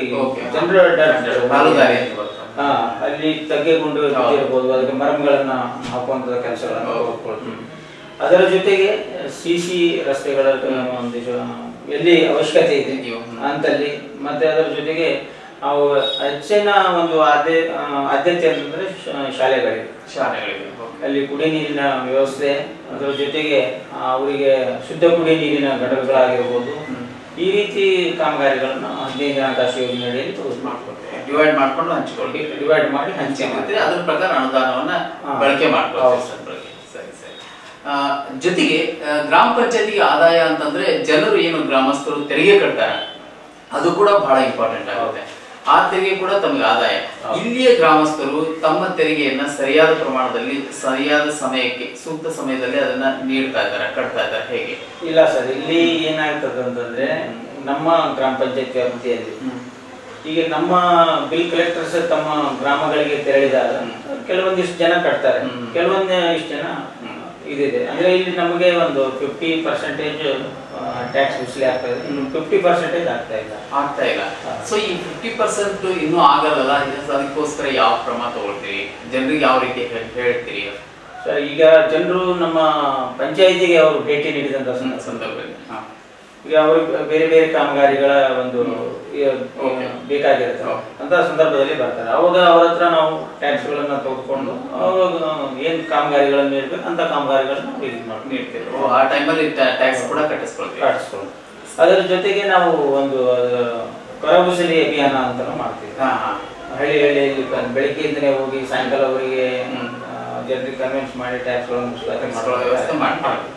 ಅಲ್ಲಿ ತಗ್ಗೆಗುಂಡು ಇರ್ಬೋದು, ಅದಕ್ಕೆ ಮರಗಳನ್ನ ಹಾಕುವಂತ ಕೆಲಸಗಳನ್ನ ನೋಡ್ಕೊಳ್ತೀವಿ. ಅದರ ಜೊತೆಗೆ ಸಿಸಿ ರಸ್ತೆಗಳ ಒಂದು ಎಲ್ಲಿ ಅವಶ್ಯಕತೆ ಇದೆ ಅಂತಲ್ಲಿ, ಮತ್ತೆ ಅದರ ಜೊತೆಗೆ ನಾವು ಹೆಚ್ಚಿನ ಒಂದು ಆದ್ಯತೆ ಅಂತಂದ್ರೆ ಶಾಲೆಗಳಿಗೆ ಅಲ್ಲಿ ಕುಡಿಯ ನೀರಿನ ವ್ಯವಸ್ಥೆ, ಅದರ ಜೊತೆಗೆ ಅವರಿಗೆ ಶುದ್ಧ ಕುಡಿಯ ನೀರಿನ ಘಟಕಗಳಾಗಿರ್ಬೋದು, ಈ ರೀತಿ ಕಾಮಗಾರಿಗಳನ್ನ 15 ಹಣಕಾಸು ಯೋಜನೆಯಲ್ಲಿ ಡಿವೈಡ್ ಮಾಡ್ಕೊಂಡು ಹಂಚಿಕೊಳ್ಳಿ. ಅದ್ರ ಪ್ರಕಾರ ಅನುದಾನವನ್ನ ಬಳಕೆ ಮಾಡ್ಕೊಳ್ಳಿ. ಸರಿ ಸರಿ. ಜೊತೆಗೆ ಗ್ರಾಮ ಪಂಚಾಯತಿಗೆ ಆದಾಯ ಅಂತಂದ್ರೆ ಜನರು ಏನು ಗ್ರಾಮಸ್ಥರು ತೆರಿಗೆ ಕಟ್ತಾರೆ, ಅದು ಕೂಡ ಬಹಳ ಇಂಪಾರ್ಟೆಂಟ್ ಆಗುತ್ತೆ. ಆ ತೆರಿಗೆ ಕೂಡ ತಮಗೆ ಆದಾಯ. ಇಲ್ಲಿಯ ಗ್ರಾಮಸ್ಥರು ತಮ್ಮ ತೆರಿಗೆಯನ್ನ ಸರಿಯಾದ ಪ್ರಮಾಣದಲ್ಲಿ, ಸರಿಯಾದ ಸಮಯಕ್ಕೆ, ಸೂಕ್ತ ಸಮಯದಲ್ಲಿ ಅದನ್ನ ನೀಡ್ತಾ ಇದ್ದಾರೆ, ಕಟ್ತಾ ಇದ್ದಾರೆ, ಹೇಗೆ? ಇಲ್ಲ ಸರ್, ಇಲ್ಲಿ ಏನಾಗ್ತದೆ ಅಂತಂದ್ರೆ ನಮ್ಮ ಗ್ರಾಮ ಪಂಚಾಯತ್ ವ್ಯಾಪ್ತಿಯಲ್ಲಿ ಈಗ ನಮ್ಮ ಬಿಲ್ ಕಲೆಕ್ಟರ್ಸ್ ತಮ್ಮ ಗ್ರಾಮಗಳಿಗೆ ತೆರಳಿದಾಗ ಕೆಲವೊಂದಿಷ್ಟು ಜನ ಕಟ್ತಾರೆ, ಕೆಲವೊಂದಿಷ್ಟು ಜನ ಇದಿದೆ. ಅಂದ್ರೆ ಇಲ್ಲಿ ನಮಗೆ ಒಂದು 50% ಟ್ಯಾಕ್ಸ್ ವಸೂಲಿ ಆಗ್ತಾ ಇದೆ, ಇನ್ನು 50% ಆಗ್ತಾ ಇಲ್ಲ. ಸೊ ಈ 50% ಇನ್ನೂ ಆಗಲ್ಲ. ಅದಕ್ಕೋಸ್ಕರ ಯಾವ ಕ್ರಮ ತಗೊಳ್ತೀರಿ? ಜನರಿಗೆ ಯಾವ ರೀತಿ ಹೇಳ್ತೀರಿ ಸರ್? ಈಗ ಜನರು ನಮ್ಮ ಪಂಚಾಯಿತಿಗೆ ಅವರು ಭೇಟಿ ನೀಡಿದಂತ ಸಂದರ್ಭದಲ್ಲಿ ಈಗ ಅವ್ರಿಗೆ ಬೇರೆ ಬೇರೆ ಕಾಮಗಾರಿಗಳ ಒಂದು ಬೇಕಾಗಿರುತ್ತೆ ಅಂತ ಸಂದರ್ಭದಲ್ಲಿ ಬರ್ತಾರೆ. ಅವಾಗ ಅವ್ರ ಹತ್ರ ನಾವು ಟ್ಯಾಕ್ಸ್ ಗಳನ್ನ ತೆಗೆದುಕೊಂಡು ಅವಾಗ ಏನ್ ಕಾಮಗಾರಿಗಳನ್ನ ನೀಡ್ಬೇಕು ಅಂತ ಕಾಮಗಾರಿಗಳನ್ನ ನೀಡ್ತೇವೆ. ಆ ಟೈಮಲ್ಲಿ ಟ್ಯಾಕ್ಸ್ ಕೂಡ ಕಟ್ಟಿಸ್ಕೊಳ್ತೀವಿ. ಅದರ ಜೊತೆಗೆ ನಾವು ಒಂದು ಕರಕುಶಲಿ ಅಭಿಯಾನ ಅಂತ ಮಾಡ್ತೀವಿ. ಹಳ್ಳಿಯಲ್ಲಿ ಬೆಳಿಗ್ಗೆಯಿಂದನೇ ಹೋಗಿ ಸಾಯಂಕಾಲವರೆಗೆ ಜನರಿಗೆ ಕನ್ವಿನ್ಸ್ ಮಾಡಿ ಟ್ಯಾಕ್ಸ್ ಗಳನ್ನ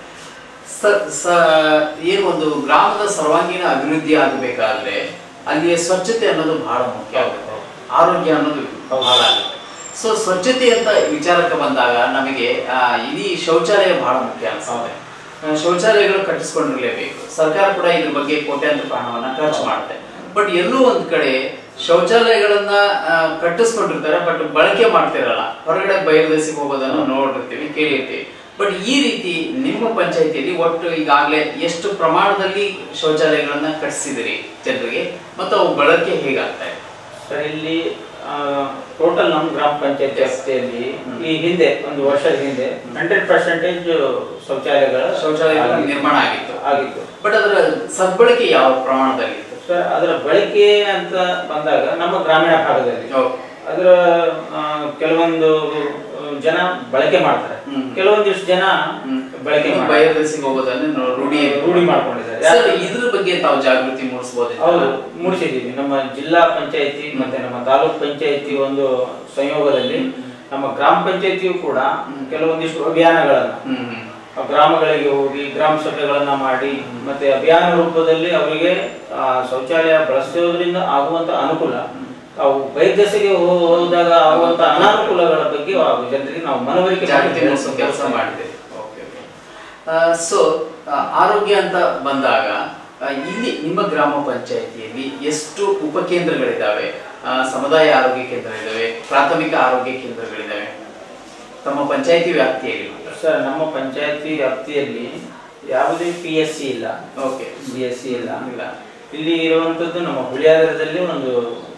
ಏನು ಒಂದು ಗ್ರಾಮದ ಸರ್ವಾಂಗೀಣ ಅಭಿವೃದ್ಧಿ ಆಗಬೇಕಾದ್ರೆ ಅಲ್ಲಿಯ ಸ್ವಚ್ಛತೆ ಅನ್ನೋದು ಬಹಳ ಮುಖ್ಯ ಆಗುತ್ತೆ, ಆರೋಗ್ಯ ಅನ್ನೋದು ಬಹಳ ಆಗುತ್ತೆ. ಸೊ ಸ್ವಚ್ಛತೆ ಅಂತ ವಿಚಾರಕ್ಕೆ ಬಂದಾಗ ನಮಗೆ ಇಡೀ ಶೌಚಾಲಯ ಬಹಳ ಮುಖ್ಯ ಅನ್ಸುತ್ತೆ. ಶೌಚಾಲಯಗಳು ಕಟ್ಟಿಸ್ಕೊಂಡಿರ್ಲೇಬೇಕು. ಸರ್ಕಾರ ಕೂಡ ಇದ್ರ ಬಗ್ಗೆ ಕೋಟ್ಯಾಂತರ ಹಣವನ್ನ ಖರ್ಚು ಮಾಡುತ್ತೆ. ಬಟ್ ಎಲ್ಲೂ ಒಂದ್ ಕಡೆ ಶೌಚಾಲಯಗಳನ್ನ ಕಟ್ಟಿಸ್ಕೊಂಡಿರ್ತಾರೆ, ಬಟ್ ಬಳಕೆ ಮಾಡ್ತಿರಲ್ಲ. ಹೊರಗಡೆ ಬಯಲುದೇಶಕ್ಕೆ ಹೋಗೋದನ್ನು ನೋಡಿರ್ತೀವಿ, ಕೇಳಿರ್ತೀವಿ. ಬಟ್ ಈ ರೀತಿ ನಿಮ್ಮ ಪಂಚಾಯಿತಿಯಲ್ಲಿ ಒಟ್ಟು ಈಗಾಗಲೇ ಎಷ್ಟು ಪ್ರಮಾಣದಲ್ಲಿ ಶೌಚಾಲಯಗಳನ್ನ ಕಟ್ಟಿಸಿದಿರಿ ಜನರಿಗೆ, ಮತ್ತು ಅವು ಬಳಕೆ ಹೇಗಾಗ್ತಾ ಇದೆ ಸರ್? ಇಲ್ಲಿ ಟೋಟಲ್ ನಮ್ಮ ಗ್ರಾಮ ಪಂಚಾಯತ್ ವ್ಯಾಪ್ತಿಯಲ್ಲಿ ಈ ಹಿಂದೆ ಒಂದು ವರ್ಷದ ಹಿಂದೆ 100% ಶೌಚಾಲಯಗಳ ನಿರ್ಮಾಣ ಆಗಿತ್ತು. ಬಟ್ ಅದರ ಸದ್ಬಳಕೆ ಯಾವ ಪ್ರಮಾಣದಲ್ಲಿ ಇತ್ತು ಸರ್? ಅದರ ಬಳಕೆ ಅಂತ ಬಂದಾಗ ನಮ್ಮ ಗ್ರಾಮೀಣ ಭಾಗದಲ್ಲಿ ಅದರ ಕೆಲವೊಂದು ಜನ ಬಳಕೆ ಮಾಡ್ತಾರೆ, ಕೆಲವೊಂದಿಷ್ಟು ಜನ ಬಳಕೆ ಬಯಲುದೇಶಕ್ಕೆ ಹೋಗೋದನ್ನ ರೂಢಿ ಮಾಡ್ಕೊಂಡಿದ್ದಾರೆ. ಇದ್ರ ಬಗ್ಗೆ ತಾವು ಜಾಗೃತಿ ಮೂಡಿಸಬಹುದು? ಹೌದು, ಮೂಡಿಸಿದೀವಿ. ನಮ್ಮ ಜಿಲ್ಲಾ ಪಂಚಾಯತಿ ಮತ್ತೆ ನಮ್ಮ ತಾಲೂಕ್ ಪಂಚಾಯತಿ ಒಂದು ಸಂಯೋಗದಲ್ಲಿ ನಮ್ಮ ಗ್ರಾಮ ಪಂಚಾಯತಿಯು ಕೂಡ ಕೆಲವೊಂದಿಷ್ಟು ಅಭಿಯಾನಗಳನ್ನ ಗ್ರಾಮಗಳಿಗೆ ಹೋಗಿ ಗ್ರಾಮ ಸಭೆಗಳನ್ನ ಮಾಡಿ, ಮತ್ತೆ ಅಭಿಯಾನ ರೂಪದಲ್ಲಿ ಅವರಿಗೆ ಶೌಚಾಲಯ ಬಳಸೋದ್ರಿಂದ ಆಗುವಂತ ಅನುಕೂಲ, ಅವು ಬಯಲುದೇಶಕ್ಕೆ ಹೋದಾಗ ಆಗುವಂತ ಅನಾನುಕೂಲಗಳ ಬಗ್ಗೆ ಜನರಿಗೆ ನಾವು ಮನವರಿಕೆ ಕೆಲಸ ಮಾಡಿದ್ದೇವೆ. ಸೊ ಆರೋಗ್ಯ ಅಂತ ಬಂದಾಗ ಇಲ್ಲಿ ನಿಮ್ಮ ಗ್ರಾಮ ಪಂಚಾಯಿತಿಯಲ್ಲಿ ಎಷ್ಟು ಉಪಕೇಂದ್ರಗಳಿದ್ದಾವೆ? ಸಮುದಾಯ ಆರೋಗ್ಯ ಕೇಂದ್ರ ಇದಾವೆ, ಪ್ರಾಥಮಿಕ ಆರೋಗ್ಯ ಕೇಂದ್ರಗಳಿದಾವೆ ತಮ್ಮ ಪಂಚಾಯಿತಿ ವ್ಯಾಪ್ತಿಯಲ್ಲಿ? ಸರ್, ನಮ್ಮ ಪಂಚಾಯಿತಿ ವ್ಯಾಪ್ತಿಯಲ್ಲಿ ಯಾವುದೇ PSC ಇಲ್ಲ, BSC ಇಲ್ಲ. ಇಲ್ಲಿ ಇರುವಂತದ್ದು ನಮ್ಮ ಹುಳಿಯಾದರದಲ್ಲಿ ಒಂದು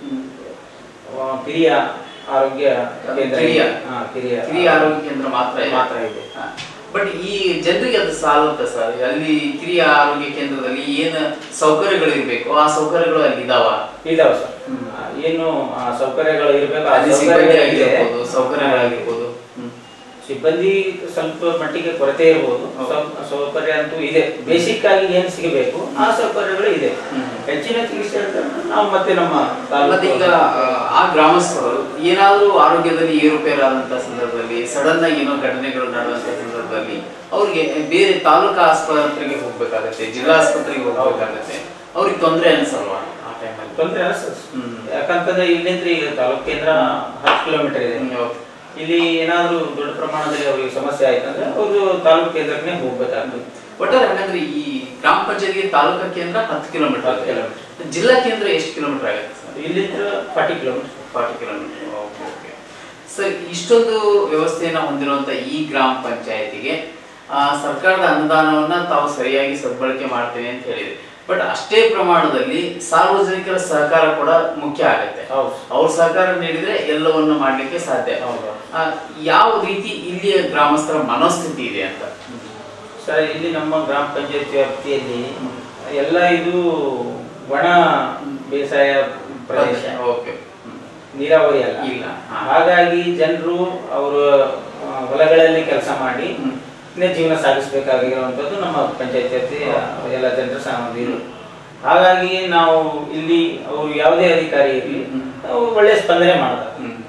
ಕಿರಿಯ ಆರೋಗ್ಯ ಕೇಂದ್ರ, ಕಿರಿಯ ಆರೋಗ್ಯ ಕೇಂದ್ರ ಮಾತ್ರ ಇದೆ. ಬಟ್ ಈ ಜನರಿಗೆ ಅದು ಸಾಲುತ್ತೆ ಸರ್? ಅಲ್ಲಿ ಕಿರಿಯ ಆರೋಗ್ಯ ಕೇಂದ್ರದಲ್ಲಿ ಏನು ಸೌಕರ್ಯಗಳು ಇರಬೇಕು ಆ ಸೌಕರ್ಯಗಳು ಅಲ್ಲಿ ಇದಾವ ಸರ್? ಏನು ಸೌಕರ್ಯಗಳು ಇರಬೇಕು ಆ ಸೌಕರ್ಯಗಳಾಗಿರ್ಬೋದು. ಸಿಬ್ಬಂದಿ ಸ್ವಲ್ಪ ಮಟ್ಟಿಗೆ ಕೊರತೆ ಇರಬಹುದು, ಸೌಕರ್ಯ ಅಂತೂ ಇದೆ. ಬೇಸಿಕ್ ಆಗಿ ಏನ್ ಸಿಗಬೇಕು ಆ ಸೌಕರ್ಯಗಳು ಇದೆ. ಹೆಚ್ಚಿನ ಚಿಕಿತ್ಸೆ ನಾವು ಮತ್ತೆ ನಮ್ಮ ಈಗ ಆ ಗ್ರಾಮಸ್ಥರು ಏನಾದ್ರೂ ಆರೋಗ್ಯದಲ್ಲಿ ಏರುಪೇರಾದಂತ ಸಂದರ್ಭದಲ್ಲಿ, ಸಡನ್ ಆಗಿ ಏನೋ ಘಟನೆಗಳು ನಡೆದಂತ ಸಂದರ್ಭದಲ್ಲಿ ಅವ್ರಿಗೆ ಬೇರೆ ತಾಲೂಕಾ ಆಸ್ಪತ್ರೆಗೆ ಹೋಗ್ಬೇಕಾಗತ್ತೆ, ಜಿಲ್ಲಾ ಆಸ್ಪತ್ರೆಗೆ ಹೋಗ್ಬೇಕಾಗತ್ತೆ, ಅವ್ರಿಗೆ ತೊಂದರೆ ಅನ್ಸಲ್ವಾ? ಆ ಟೈಮಲ್ಲಿ ತೊಂದರೆ ಅನ್ಸಲ್. ಯಾಕಂತಂದ್ರೆ ಇಲ್ಲಿಂದ ಈಗ ತಾಲೂಕು ಕೇಂದ್ರ 10 ಕಿಲೋಮೀಟರ್ ಇದೆ. ಇಲ್ಲಿ ಏನಾದ್ರೂ ದೊಡ್ಡ ಪ್ರಮಾಣದಲ್ಲಿ ಅವ್ರಿಗೆ ಸಮಸ್ಯೆ ಆಯ್ತಂದ್ರೆ ಅವರು ತಾಲೂಕು ಕೇಂದ್ರಕ್ಕೆ ಹೋಗ್ಬೇಕಾಗ್ತದೆ. ಒಟ್ಟಾರೆ ಹಾಗಂದ್ರೆ ಈ ಗ್ರಾಮ ಪಂಚಾಯತ್ಗೆ ತಾಲೂಕಾ ಕೇಂದ್ರ 10 ಕಿಲೋಮೀಟರ್, ಜಿಲ್ಲಾ ಕೇಂದ್ರ ಎಷ್ಟು ಕಿಲೋಮೀಟರ್ ಆಗುತ್ತೆ ಸರ್? ಇಲ್ಲಿಂದ 40 ಕಿಲೋಮೀಟರ್. 40 ಕಿಲೋಮೀಟರ್. ಓಕೆ ಸರ್, ಇಷ್ಟೊಂದು ವ್ಯವಸ್ಥೆಯನ್ನ ಹೊಂದಿರುವಂತ ಈ ಗ್ರಾಮ ಪಂಚಾಯತಿಗೆ ಸರ್ಕಾರದ ಅನುದಾನವನ್ನ ತಾವು ಸರಿಯಾಗಿ ಸದ್ಬಳಕೆ ಮಾಡ್ತೇವೆ ಅಂತ ಹೇಳಿದ್ರಿ. ಬಟ್ ಅಷ್ಟೇ ಪ್ರಮಾಣದಲ್ಲಿ ಸಾರ್ವಜನಿಕರ ಸಹಕಾರ ಕೂಡ ಮುಖ್ಯ ಆಗುತ್ತೆ. ಅವ್ರ ಸಹಕಾರ ನೀಡಿದ್ರೆ ಎಲ್ಲವನ್ನು ಮಾಡ್ಲಿಕ್ಕೆ ಸಾಧ್ಯ. ಯಾವ ರೀತಿ ಇಲ್ಲಿಯ ಗ್ರಾಮಸ್ಥರ ಮನೋಸ್ಥಿತಿ ಇದೆ ಅಂತ ಸರ್? ಇಲ್ಲಿ ನಮ್ಮ ಗ್ರಾಮ ಪಂಚಾಯತ್ ವ್ಯಾಪ್ತಿಯಲ್ಲಿ ಎಲ್ಲ ಇದು ಒಣ ಬೇಸಾಯ ಪ್ರದೇಶ, ನೀರಾವರಿ ಇಲ್ಲ. ಹಾಗಾಗಿ ಜನರು ಅವರು ಹೊಲಗಳಲ್ಲಿ ಕೆಲಸ ಮಾಡಿ ಜೀವನ ಸಾಗಿಸಬೇಕಾಗಿರುವಂತದ್ದು ನಮ್ಮ ಪಂಚಾಯತ್ ವ್ಯಾಪ್ತಿ ಎಲ್ಲ ಜನರ ಸಾಮಗ್ರಿಗಳು. ಹಾಗಾಗಿ ನಾವು ಇಲ್ಲಿ ಅವರು ಯಾವುದೇ ಅಧಿಕಾರಿ ಇರಲಿ ಒಳ್ಳೆ ಸ್ಪಂದನೆ ಮಾಡ್ತಾರೆ.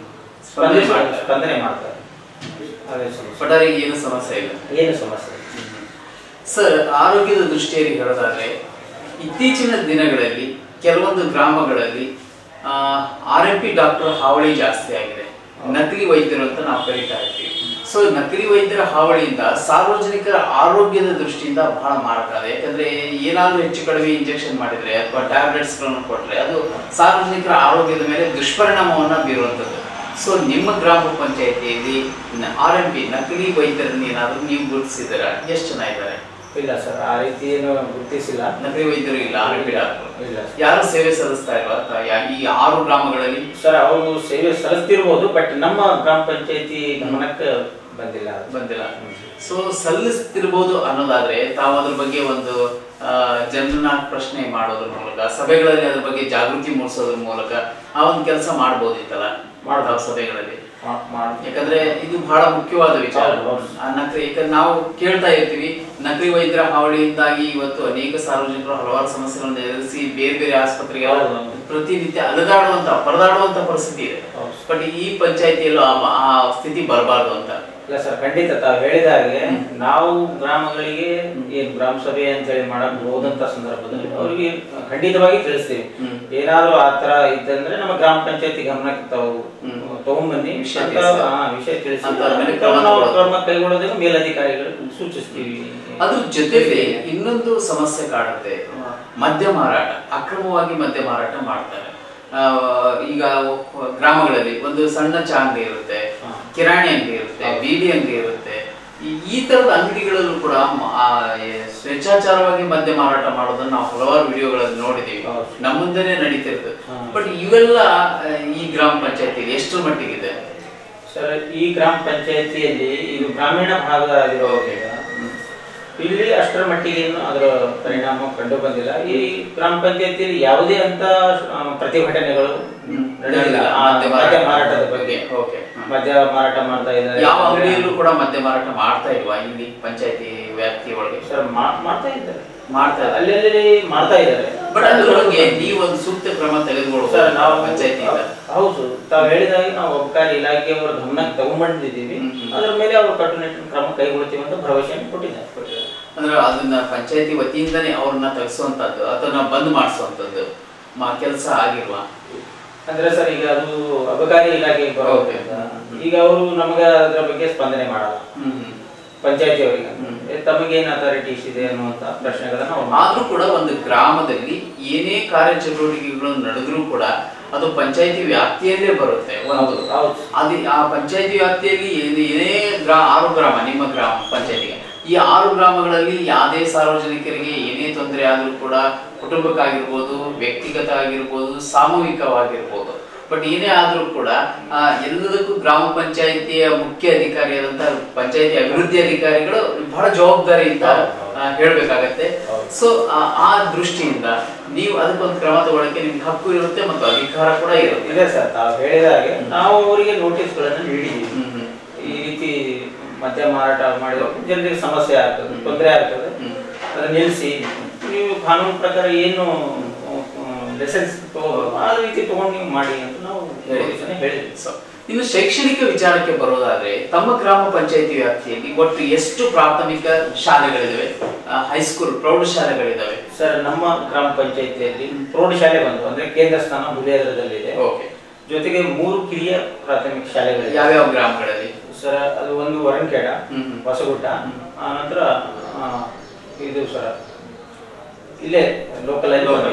ಏನು ಸಮಸ್ಯೆ ಇಲ್ಲ. ಏನು ಸಮಸ್ಯೆ ಸರ್, ಆರೋಗ್ಯದ ದೃಷ್ಟಿಯಲ್ಲಿ ಹೇಳೋದಾದ್ರೆ ಇತ್ತೀಚಿನ ದಿನಗಳಲ್ಲಿ ಕೆಲವೊಂದು ಗ್ರಾಮಗಳಲ್ಲಿ RMP ಡಾಕ್ಟರ್ ಹಾವಳಿ ಜಾಸ್ತಿ ಆಗಿದೆ. ನಕಲಿ ವೈದ್ಯರು ಅಂತ ನಾವು ಕರೀತಾ ಇರ್ತೀವಿ. ಸೊ ನಕಲಿ ವೈದ್ಯರ ಹಾವಳಿಯಿಂದ ಸಾರ್ವಜನಿಕರ ಆರೋಗ್ಯದ ದೃಷ್ಟಿಯಿಂದ ಬಹಳ ಮಾರಕ ಇದೆ. ಯಾಕಂದ್ರೆ ಏನಾದ್ರೂ ಹೆಚ್ಚು ಕಡಿಮೆ ಇಂಜೆಕ್ಷನ್ ಮಾಡಿದ್ರೆ ಅಥವಾ ಟ್ಯಾಬ್ಲೆಟ್ಸ್ ಗಳನ್ನು ಕೊಟ್ರೆ ಅದು ಸಾರ್ವಜನಿಕರ ಆರೋಗ್ಯದ ಮೇಲೆ ದುಷ್ಪರಿಣಾಮವನ್ನ ಬೀರುವಂತದ್ದು. ಸೊ ನಿಮ್ಮ ಗ್ರಾಮ ಪಂಚಾಯತಿಯಲ್ಲಿ RMP ನಕಲಿ ವೈದ್ಯರನ್ನ ಏನಾದ್ರೂ ನೀವು ಗುರುತಿಸಿದಾರ? ಎಷ್ಟು ಜನ ಇದ್ದಾರೆ? ಇಲ್ಲ ಸರ್, ಆ ರೀತಿ ಏನು ಗುರುತಿಸಿಲ್ಲ. ನಕಲಿ ವೈದ್ಯರು ಇಲ್ಲ, RMP ಡಾಕ್ಟರ್ ಇಲ್ಲ. ಯಾರು ಸೇವೆ ಸಲ್ಲಿಸ್ತಾ ಇಲ್ವಾ ಈ 6 ಗ್ರಾಮಗಳಲ್ಲಿ? ಸರ್, ಅವರು ಸೇವೆ ಸಲ್ಲಿಸ್ತಿರ್ಬೋದು, ಬಟ್ ನಮ್ಮ ಗ್ರಾಮ ಪಂಚಾಯತಿ ಗಮನಕ್ಕೆ ಬಂದಿಲ್ಲ. ಸೊ ಸಲ್ಲಿಸ್ತಿರ್ಬೋದು ಅನ್ನೋದಾದ್ರೆ ತಾವು ಅದ್ರ ಬಗ್ಗೆ ಒಂದು ಜನರನ್ನ ಪ್ರಶ್ನೆ ಮಾಡೋದ್ರ ಮೂಲಕ, ಸಭೆಗಳಲ್ಲಿ ಅದ್ರ ಬಗ್ಗೆ ಜಾಗೃತಿ ಮೂಡಿಸೋದ್ರ ಮೂಲಕ ಆ ಒಂದು ಕೆಲಸ ಮಾಡ್ಬೋದಿತ್ತಲ್ಲ ಮಾಡ್ತಾವ ಸಭೆಗಳಲ್ಲಿ. ಯಾಕಂದ್ರೆ ಇದು ಬಹಳ ಮುಖ್ಯವಾದ ವಿಚಾರ. ಯಾಕಂದ್ರೆ ನಾವು ಕೇಳ್ತಾ ಇರ್ತೀವಿ, ನಕಲಿ ವೈದ್ಯರ ಹಾವಳಿಯಿಂದಾಗಿ ಇವತ್ತು ಅನೇಕ ಸಾರ್ವಜನಿಕರು ಹಲವಾರು ಸಮಸ್ಯೆಗಳನ್ನು ಎದುರಿಸಿ ಬೇರೆ ಬೇರೆ ಆಸ್ಪತ್ರೆಗೆ ಪ್ರತಿನಿತ್ಯ ಪರದಾಡುವಂತ ಪರಿಸ್ಥಿತಿ ಇದೆ. ಬಟ್ ಈ ಪಂಚಾಯತಿಯಲ್ಲೂ ಆ ಸ್ಥಿತಿ ಬರಬಾರ್ದು ಅಂತ. ಇಲ್ಲ ಸರ್, ಖಂಡಿತ ತಾವು ಹೇಳಿದಾಗೆ ನಾವು ಗ್ರಾಮಗಳಿಗೆ ಏನ್ ಗ್ರಾಮ ಸಭೆ ಅಂತ ಹೇಳಿ ಮಾಡಕ್ ಹೋದಂತ ಸಂದರ್ಭದಲ್ಲಿ ಅವ್ರಿಗೆ ಖಂಡಿತವಾಗಿ ತಿಳಿಸ್ತೀವಿ. ಏನಾದ್ರು ಆತರ ಇದ್ದಂದ್ರೆ ನಮ್ಮ ಗ್ರಾಮ ಪಂಚಾಯತಿ ಗಮನಕ್ಕೆ ತಗೊಂಡ್ಬನ್ನಿ, ವಿಷಯ ತಿಳಿಸಿ ಕ್ರಮ ಕೈಗೊಳ್ಳೋದಕ್ಕೆ ಮೇಲಧಿಕಾರಿಗಳು ಸೂಚಿಸ್ತೀವಿ. ಅದ್ರ ಜೊತೆಗೆ ಇನ್ನೊಂದು ಸಮಸ್ಯೆ ಕಾಡುತ್ತೆ, ಮದ್ಯ ಮಾರಾಟ. ಅಕ್ರಮವಾಗಿ ಮದ್ಯ ಮಾರಾಟ ಮಾಡ್ತಾರೆ. ಈಗ ಗ್ರಾಮಗಳಲ್ಲಿ ಒಂದು ಸಣ್ಣ ಚಾ ಅಂಗಡಿ ಇರುತ್ತೆ, ಕಿರಾಣಿ ಅಂಗಡಿ ಇರುತ್ತೆ, ಬೀಡಿ ಅಂಗಡಿ ಇರುತ್ತೆ. ಈ ತರದ ಅಂಗಡಿಗಳಲ್ಲೂ ಕೂಡ ಸ್ವೇಚ್ಛಾಚಾರವಾಗಿ ಮದ್ಯ ಮಾರಾಟ ಮಾಡೋದನ್ನ ನಾವು ಹಲವಾರು ವಿಡಿಯೋಗಳಲ್ಲಿ ನೋಡಿದೀವಿ, ನಮ್ಮ ಮುಂದೆನೆ ನಡೀತಿರ್ತದೆ. ಬಟ್ ಇವೆಲ್ಲ ಈ ಗ್ರಾಮ ಪಂಚಾಯತಿಯಲ್ಲಿ ಎಷ್ಟು ಮಟ್ಟಿಗಿದೆ ಸರ್? ಈ ಗ್ರಾಮ ಪಂಚಾಯತಿಯಲ್ಲಿ ಇದು ಗ್ರಾಮೀಣ ಭಾಗವಾಗಿರೋದ್ರಿಂದ ಇಲ್ಲಿ ಅಷ್ಟರ ಮಟ್ಟಿಗೆ ಅದರ ಪರಿಣಾಮ ಕಂಡು ಬಂದಿಲ್ಲ. ಈ ಗ್ರಾಮ ಪಂಚಾಯತಿಯಲ್ಲಿ ಯಾವುದೇ ಅಂತ ಪ್ರತಿಭಟನೆಗಳು ನಡೆದಿಲ್ಲ ಮದ್ಯ ಮಾರಾಟದ ಬಗ್ಗೆ. ಮದ್ಯ ಮಾರಾಟ ಮಾಡ್ತಾ ಇದ್ದಾರೆ. ಯಾವ ಅಂಗಡಿಯಲ್ಲೂ ಕೂಡ ಮದ್ಯ ಮಾರಾಟ ಮಾಡ್ತಾ ಇಲ್ವಾ ಇಲ್ಲಿ ಪಂಚಾಯತಿ ವ್ಯಾಪ್ತಿ ಒಳಗೆ? ಸರ್, ಮಾಡ್ತಾ ಇದ್ದಾರೆ, ಅಲ್ಲಿ ಮಾಡ್ತಾ ಇದ್ದಾರೆ. ಬಟ್ ಅದ್ರ ಬಗ್ಗೆ ನೀವು ಒಂದು ಸೂಕ್ತ ಕ್ರಮ ತೆಗೆದುಕೊಳ್ಳುವ ನಾವು ಪಂಚಾಯತಿ. ಹೌದು, ತಾವು ಹೇಳಿದಾಗ ನಾವು ಅಬಕಾರಿ ಇಲಾಖೆಯವರ ಗಮನಕ್ಕೆ ತಗೊಂಡ್ಬಂದಿದ್ದೀವಿ. ಅದ್ರ ಮೇಲೆ ಅವರು ಕಟ್ಟುನಿಟ್ಟಿನ ಕ್ರಮ ಕೈಗೊಳ್ತೀವಿ ಅಂತ ಭರವಸೆಯನ್ನು ಕೊಟ್ಟಿದ್ದಾರೆ. ಅಂದ್ರೆ ಅದನ್ನ ಪಂಚಾಯತಿ ವತಿಯಿಂದನೇ ಅವ್ರನ್ನ ತೆಗೆಸುವಂತದ್ದು ಅಥವಾ ಬಂದ್ ಮಾಡಿಸುವಂತದ್ದು ಕೆಲಸ ಆಗಿಲ್ವಾ? ಅಂದ್ರೆ ಸರ್, ಈಗ ಅದು ಅಬಕಾರಿ ಇಲಾಖೆಗೆ ಬರೋಕೆ ಈಗ ಅವರು ನಮಗೆ ಅದರ ಬಗ್ಗೆ ಸ್ಪಂದನೆ ಮಾಡಲ್ಲ. ಪಂಚಾಯತಿ ಅವರಿಗೆ ತಮಗೇನು ಅಥಾರಿಟೀಸ್ ಇದೆ ಅನ್ನುವಂತ ಪ್ರಶ್ನೆಗಳನ್ನ. ಆದ್ರೂ ಕೂಡ ಒಂದು ಗ್ರಾಮದಲ್ಲಿ ಏನೇ ಕಾರ್ಯಚಟುವಟಿಕೆಗಳು ನಡೆದ್ರೂ ಕೂಡ ಅದು ಪಂಚಾಯತಿ ವ್ಯಾಪ್ತಿಯಲ್ಲೇ ಬರುತ್ತೆ. ಒಂದು ಅದು ಆ ಪಂಚಾಯತಿ ವ್ಯಾಪ್ತಿಯಲ್ಲಿ ಏನೇ 6 ಗ್ರಾಮ ನಿಮ್ಮ ಗ್ರಾಮ ಪಂಚಾಯತಿಗೆ, ಈ 6 ಗ್ರಾಮಗಳಲ್ಲಿ ಯಾವುದೇ ಸಾರ್ವಜನಿಕರಿಗೆ ಏನೇ ತೊಂದರೆ ಆದ್ರೂ ಕೂಡ ಕುಟುಂಬಕ್ಕಾಗಿರ್ಬೋದು, ವ್ಯಕ್ತಿಗತ ಆಗಿರ್ಬೋದು, ಸಾಮೂಹಿಕವಾಗಿರ್ಬೋದು, ಬಟ್ ಏನೇ ಆದ್ರೂ ಕೂಡ ಎಲ್ಲದಕ್ಕೂ ಗ್ರಾಮ ಪಂಚಾಯಿತಿಯ ಮುಖ್ಯ ಅಧಿಕಾರಿಯಾದಂತಹ ಪಂಚಾಯಿತಿ ಅಭಿವೃದ್ಧಿ ಅಧಿಕಾರಿಗಳು ಬಹಳ ಜವಾಬ್ದಾರಿಯಿಂದ ಹೇಳ್ಬೇಕಾಗತ್ತೆ. ಸೊ ಆ ದೃಷ್ಟಿಯಿಂದ ನೀವು ಅದಕ್ಕೊಂದು ಕ್ರಮ ತಗೊಳ್ಳಕ್ಕೆ ನಿಮ್ಗೆ ಹಕ್ಕು ಇರುತ್ತೆ ಮತ್ತು ಅಧಿಕಾರ ಕೂಡ ಇರುತ್ತೆ. ಇದೆ ಸರ್, ತಾವು ಹೇಳಿದ ಹಾಗೆ ನಾವು ಅವರಿಗೆ ನೋಟಿಸ್ಗಳನ್ನು ನೀಡಿದ್ದೀವಿ. ಈ ರೀತಿ ಮದ್ಯ ಮಾರಾಟ ಮಾಡಿದ್ರೆ ಜನರಿಗೆ ಸಮಸ್ಯೆ ಆಗ್ತದೆ, ತೊಂದರೆ ಆಗ್ತದೆ, ಅದನ್ನ ನಿಲ್ಲಿಸಿ ನೀವು ಕಾನೂನು ಪ್ರಕಾರ ಏನು ಲೈಸೆನ್ಸ್ ತಗೋಬೇಕು ಆ ರೀತಿ ತಗೊಂಡು ನೀವು ಮಾಡಿ ಅಂತ ನಾವು ಹೇಳಿದ್ವಿ. ಇನ್ನು ಶೈಕ್ಷಣಿಕ ವಿಚಾರಕ್ಕೆ ಬರೋದಾದ್ರೆ ತಮ್ಮ ಗ್ರಾಮ ಪಂಚಾಯಿತಿ ವ್ಯಾಪ್ತಿಯಲ್ಲಿ ಒಟ್ಟು ಎಷ್ಟು ಪ್ರಾಥಮಿಕ ಶಾಲೆಗಳಿದಾವೆ, ಹೈಸ್ಕೂಲ್ ಪ್ರೌಢಶಾಲೆಗಳಿದಾವೆ? ಸರ್, ನಮ್ಮ ಗ್ರಾಮ ಪಂಚಾಯಿತಿಯಲ್ಲಿ ಪ್ರೌಢಶಾಲೆ ಬಂದು ಅಂದ್ರೆ ಕೇಂದ್ರ ಸ್ಥಾನ ಹುಲಿಯಾದ್ರದಲ್ಲಿದೆ. ಜೊತೆಗೆ 3 ಕಿರಿಯ ಪ್ರಾಥಮಿಕ ಶಾಲೆಗಳು. ಯಾವ್ಯಾವ ಗ್ರಾಮಗಳಲ್ಲಿ ಸರ್? ಅದು ಒಂದು ವರಂಖೇಡ, ಹೊಸಗುಡ್ಡ, ಆನಂತರ ಇದು ಸರ್ ಇಲ್ಲೇ ಲೋಕಲ್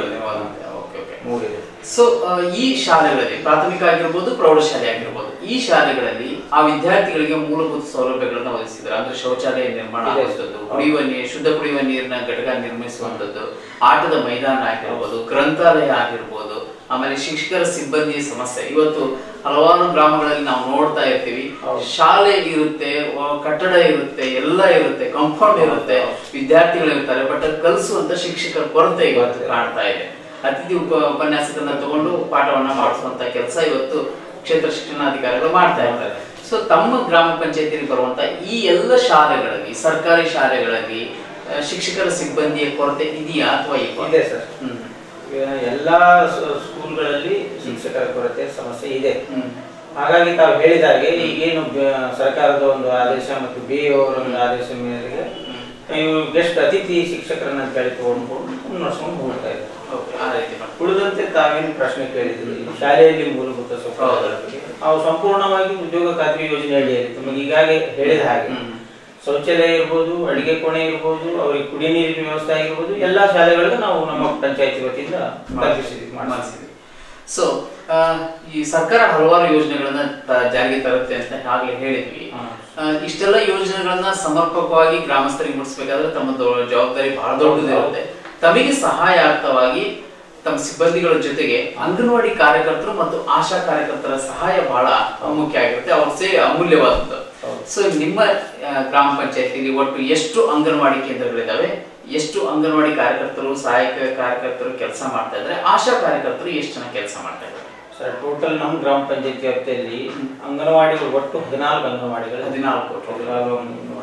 ಮೂರಿದೆ. ಸೊ ಈ ಶಾಲೆಗಳಲ್ಲಿ ಪ್ರಾಥಮಿಕ ಆಗಿರ್ಬೋದು, ಪ್ರೌಢಶಾಲೆ ಆಗಿರ್ಬೋದು, ಈ ಶಾಲೆಗಳಲ್ಲಿ ಆ ವಿದ್ಯಾರ್ಥಿಗಳಿಗೆ ಮೂಲಭೂತ ಸೌಲಭ್ಯಗಳನ್ನ ಒದಗಿಸಿದ್ದಾರೆ. ಅಂದ್ರೆ ಶೌಚಾಲಯ ನಿರ್ಮಾಣ ಆಗುವಂಥದ್ದು, ಶುದ್ಧ ಕುಡಿಯುವ ನೀರಿನ ಘಟಕ ನಿರ್ಮಿಸುವಂಥದ್ದು, ಆಟದ ಮೈದಾನ ಆಗಿರ್ಬೋದು, ಗ್ರಂಥಾಲಯ ಆಗಿರ್ಬೋದು, ಆಮೇಲೆ ಶಿಕ್ಷಕರ ಸಿಬ್ಬಂದಿಯ ಸಮಸ್ಯೆ. ಇವತ್ತು ಹಲವಾರು ಗ್ರಾಮಗಳಲ್ಲಿ ನಾವು ನೋಡ್ತಾ ಇರ್ತೀವಿ, ಶಾಲೆ ಇರುತ್ತೆ, ಕಟ್ಟಡ ಇರುತ್ತೆ, ಎಲ್ಲ ಇರುತ್ತೆ, ಕಾಂಪೌಂಡ್ ಇರುತ್ತೆ, ವಿದ್ಯಾರ್ಥಿಗಳು ಇರ್ತಾರೆ, ಬಟ್ ಕಲಿಸುವಂತ ಶಿಕ್ಷಕರ ಕೊರತೆ ಇವತ್ತು ಕಾಣ್ತಾ ಇದೆ. ಅತಿಥಿ ಉಪನ್ಯಾಸಕರನ್ನ ತಗೊಂಡು ಪಾಠವನ್ನ ಮಾಡಿಸುವಂತ ಕೆಲಸ ಇವತ್ತು ಕ್ಷೇತ್ರ ಶಿಕ್ಷಣಾಧಿಕಾರಿಗಳು ಮಾಡ್ತಾ ಇರ್ತಾರೆ. ಸೊ ತಮ್ಮ ಗ್ರಾಮ ಪಂಚಾಯತಿಯಲ್ಲಿ ಬರುವಂತ ಈ ಎಲ್ಲ ಶಾಲೆಗಳಲ್ಲಿ, ಸರ್ಕಾರಿ ಶಾಲೆಗಳಲ್ಲಿ ಶಿಕ್ಷಕರ ಸಿಬ್ಬಂದಿಯ ಕೊರತೆ ಇದೆಯಾ ಅಥವಾ ಇದೆ ಸರ್? ಎಲ್ಲಾ ಸ್ಕೂಲ್ಗಳಲ್ಲಿ ಶಿಕ್ಷಕರ ಕೊರತೆ ಸಮಸ್ಯೆ ಇದೆ. ಹಾಗಾಗಿ ತಾವು ಹೇಳಿದಾಗೆ ಈಗೇನು ಸರ್ಕಾರದ ಒಂದು ಆದೇಶ ಮತ್ತು BO ಅವರ ಒಂದು ಆದೇಶ ಮೇರೆಗೆ ನೀವು ಗೆಸ್ಟ್ ಅತಿಥಿ ಶಿಕ್ಷಕರನ್ನ ಕೇಳಿ ತಗೊಂಡ್ಕೊಂಡು ನಡ್ಸ್ಕೊಂಡು ಹೋಗ್ತಾ ಇದ್ದಾರೆ. ಉಳಿದಂತೆ ತಾವೇನು ಪ್ರಶ್ನೆ ಕೇಳಿದ್ರಿ, ಶಾಲೆಯಲ್ಲಿ ಮೂಲಭೂತ ಸೌಕರ್ಯಗಳ ಬಗ್ಗೆ ಅವು ಸಂಪೂರ್ಣವಾಗಿ ಉದ್ಯೋಗ ಖಾತ್ರಿ ಯೋಜನೆ ಅಡಿಯಲ್ಲಿ ತಮಗೆ ಈಗಾಗಲೇ ಹೇಳಿದ ಹಾಗೆ ಶೌಚಾಲಯ ಇರ್ಬೋದು, ಅಡಿಗೆ ಕೋಣೆ ಇರ್ಬೋದು, ಅವ್ರಿಗೆ ಕುಡಿಯ ನೀರಿನ ವ್ಯವಸ್ಥೆ ಆಗಿರ್ಬೋದು, ಎಲ್ಲಾ ಶಾಲೆಗಳಿಗೂ ನಾವು ನಮ್ಮ ಪಂಚಾಯತಿ ವತಿಯಿಂದ ಮಾಡಿಸಿದ್ವಿ. ಸೊ ಈ ಸರ್ಕಾರ ಹಲವಾರು ಯೋಜನೆಗಳನ್ನ ಜಾರಿಗೆ ತರುತ್ತೆ ಅಂತ ಆಗ್ಲೇ ಹೇಳಿದ್ವಿ. ಇಷ್ಟೆಲ್ಲ ಯೋಜನೆಗಳನ್ನ ಸಮರ್ಪಕವಾಗಿ ಗ್ರಾಮಸ್ಥರಿಗೆ ಮುಟ್ಟಿಸ್ಬೇಕಾದ್ರೆ ತಮ್ಮ ಜವಾಬ್ದಾರಿ ಬಹಳ ದೊಡ್ಡದಿರುತ್ತೆ. ತಮಗೆ ಸಹಾಯಾರ್ಥವಾಗಿ ತಮ್ಮ ಸಿಬ್ಬಂದಿಗಳ ಜೊತೆಗೆ ಅಂಗನವಾಡಿ ಕಾರ್ಯಕರ್ತರು ಮತ್ತು ಆಶಾ ಕಾರ್ಯಕರ್ತರ ಸಹಾಯ ಬಹಳ ಮುಖ್ಯ ಆಗಿರುತ್ತೆ. ಅವ್ರ ಸೇವೆ ಅಮೂಲ್ಯವಾದದ್ದು. ಸೊ ನಿಮ್ಮ ಗ್ರಾಮ ಪಂಚಾಯತಿಯಲ್ಲಿ ಒಟ್ಟು ಎಷ್ಟು ಅಂಗನವಾಡಿ ಕೇಂದ್ರಗಳಿದಾವೆ, ಎಷ್ಟು ಅಂಗನವಾಡಿ ಕಾರ್ಯಕರ್ತರು, ಸಹಾಯಕ ಕಾರ್ಯಕರ್ತರು ಕೆಲಸ ಮಾಡ್ತಾ ಇದ್ದಾರೆ, ಆಶಾ ಕಾರ್ಯಕರ್ತರು ಎಷ್ಟು ಜನ ಕೆಲಸ ಮಾಡ್ತಾ ಇದ್ದಾರೆ? ಸರ್, ಟೋಟಲ್ ನಮ್ಮ ಗ್ರಾಮ ಪಂಚಾಯತಿ ವ್ಯಾಪ್ತಿಯಲ್ಲಿ ಅಂಗನವಾಡಿಗಳು ಒಟ್ಟು 14 ಅಂಗನವಾಡಿಗಳು. 14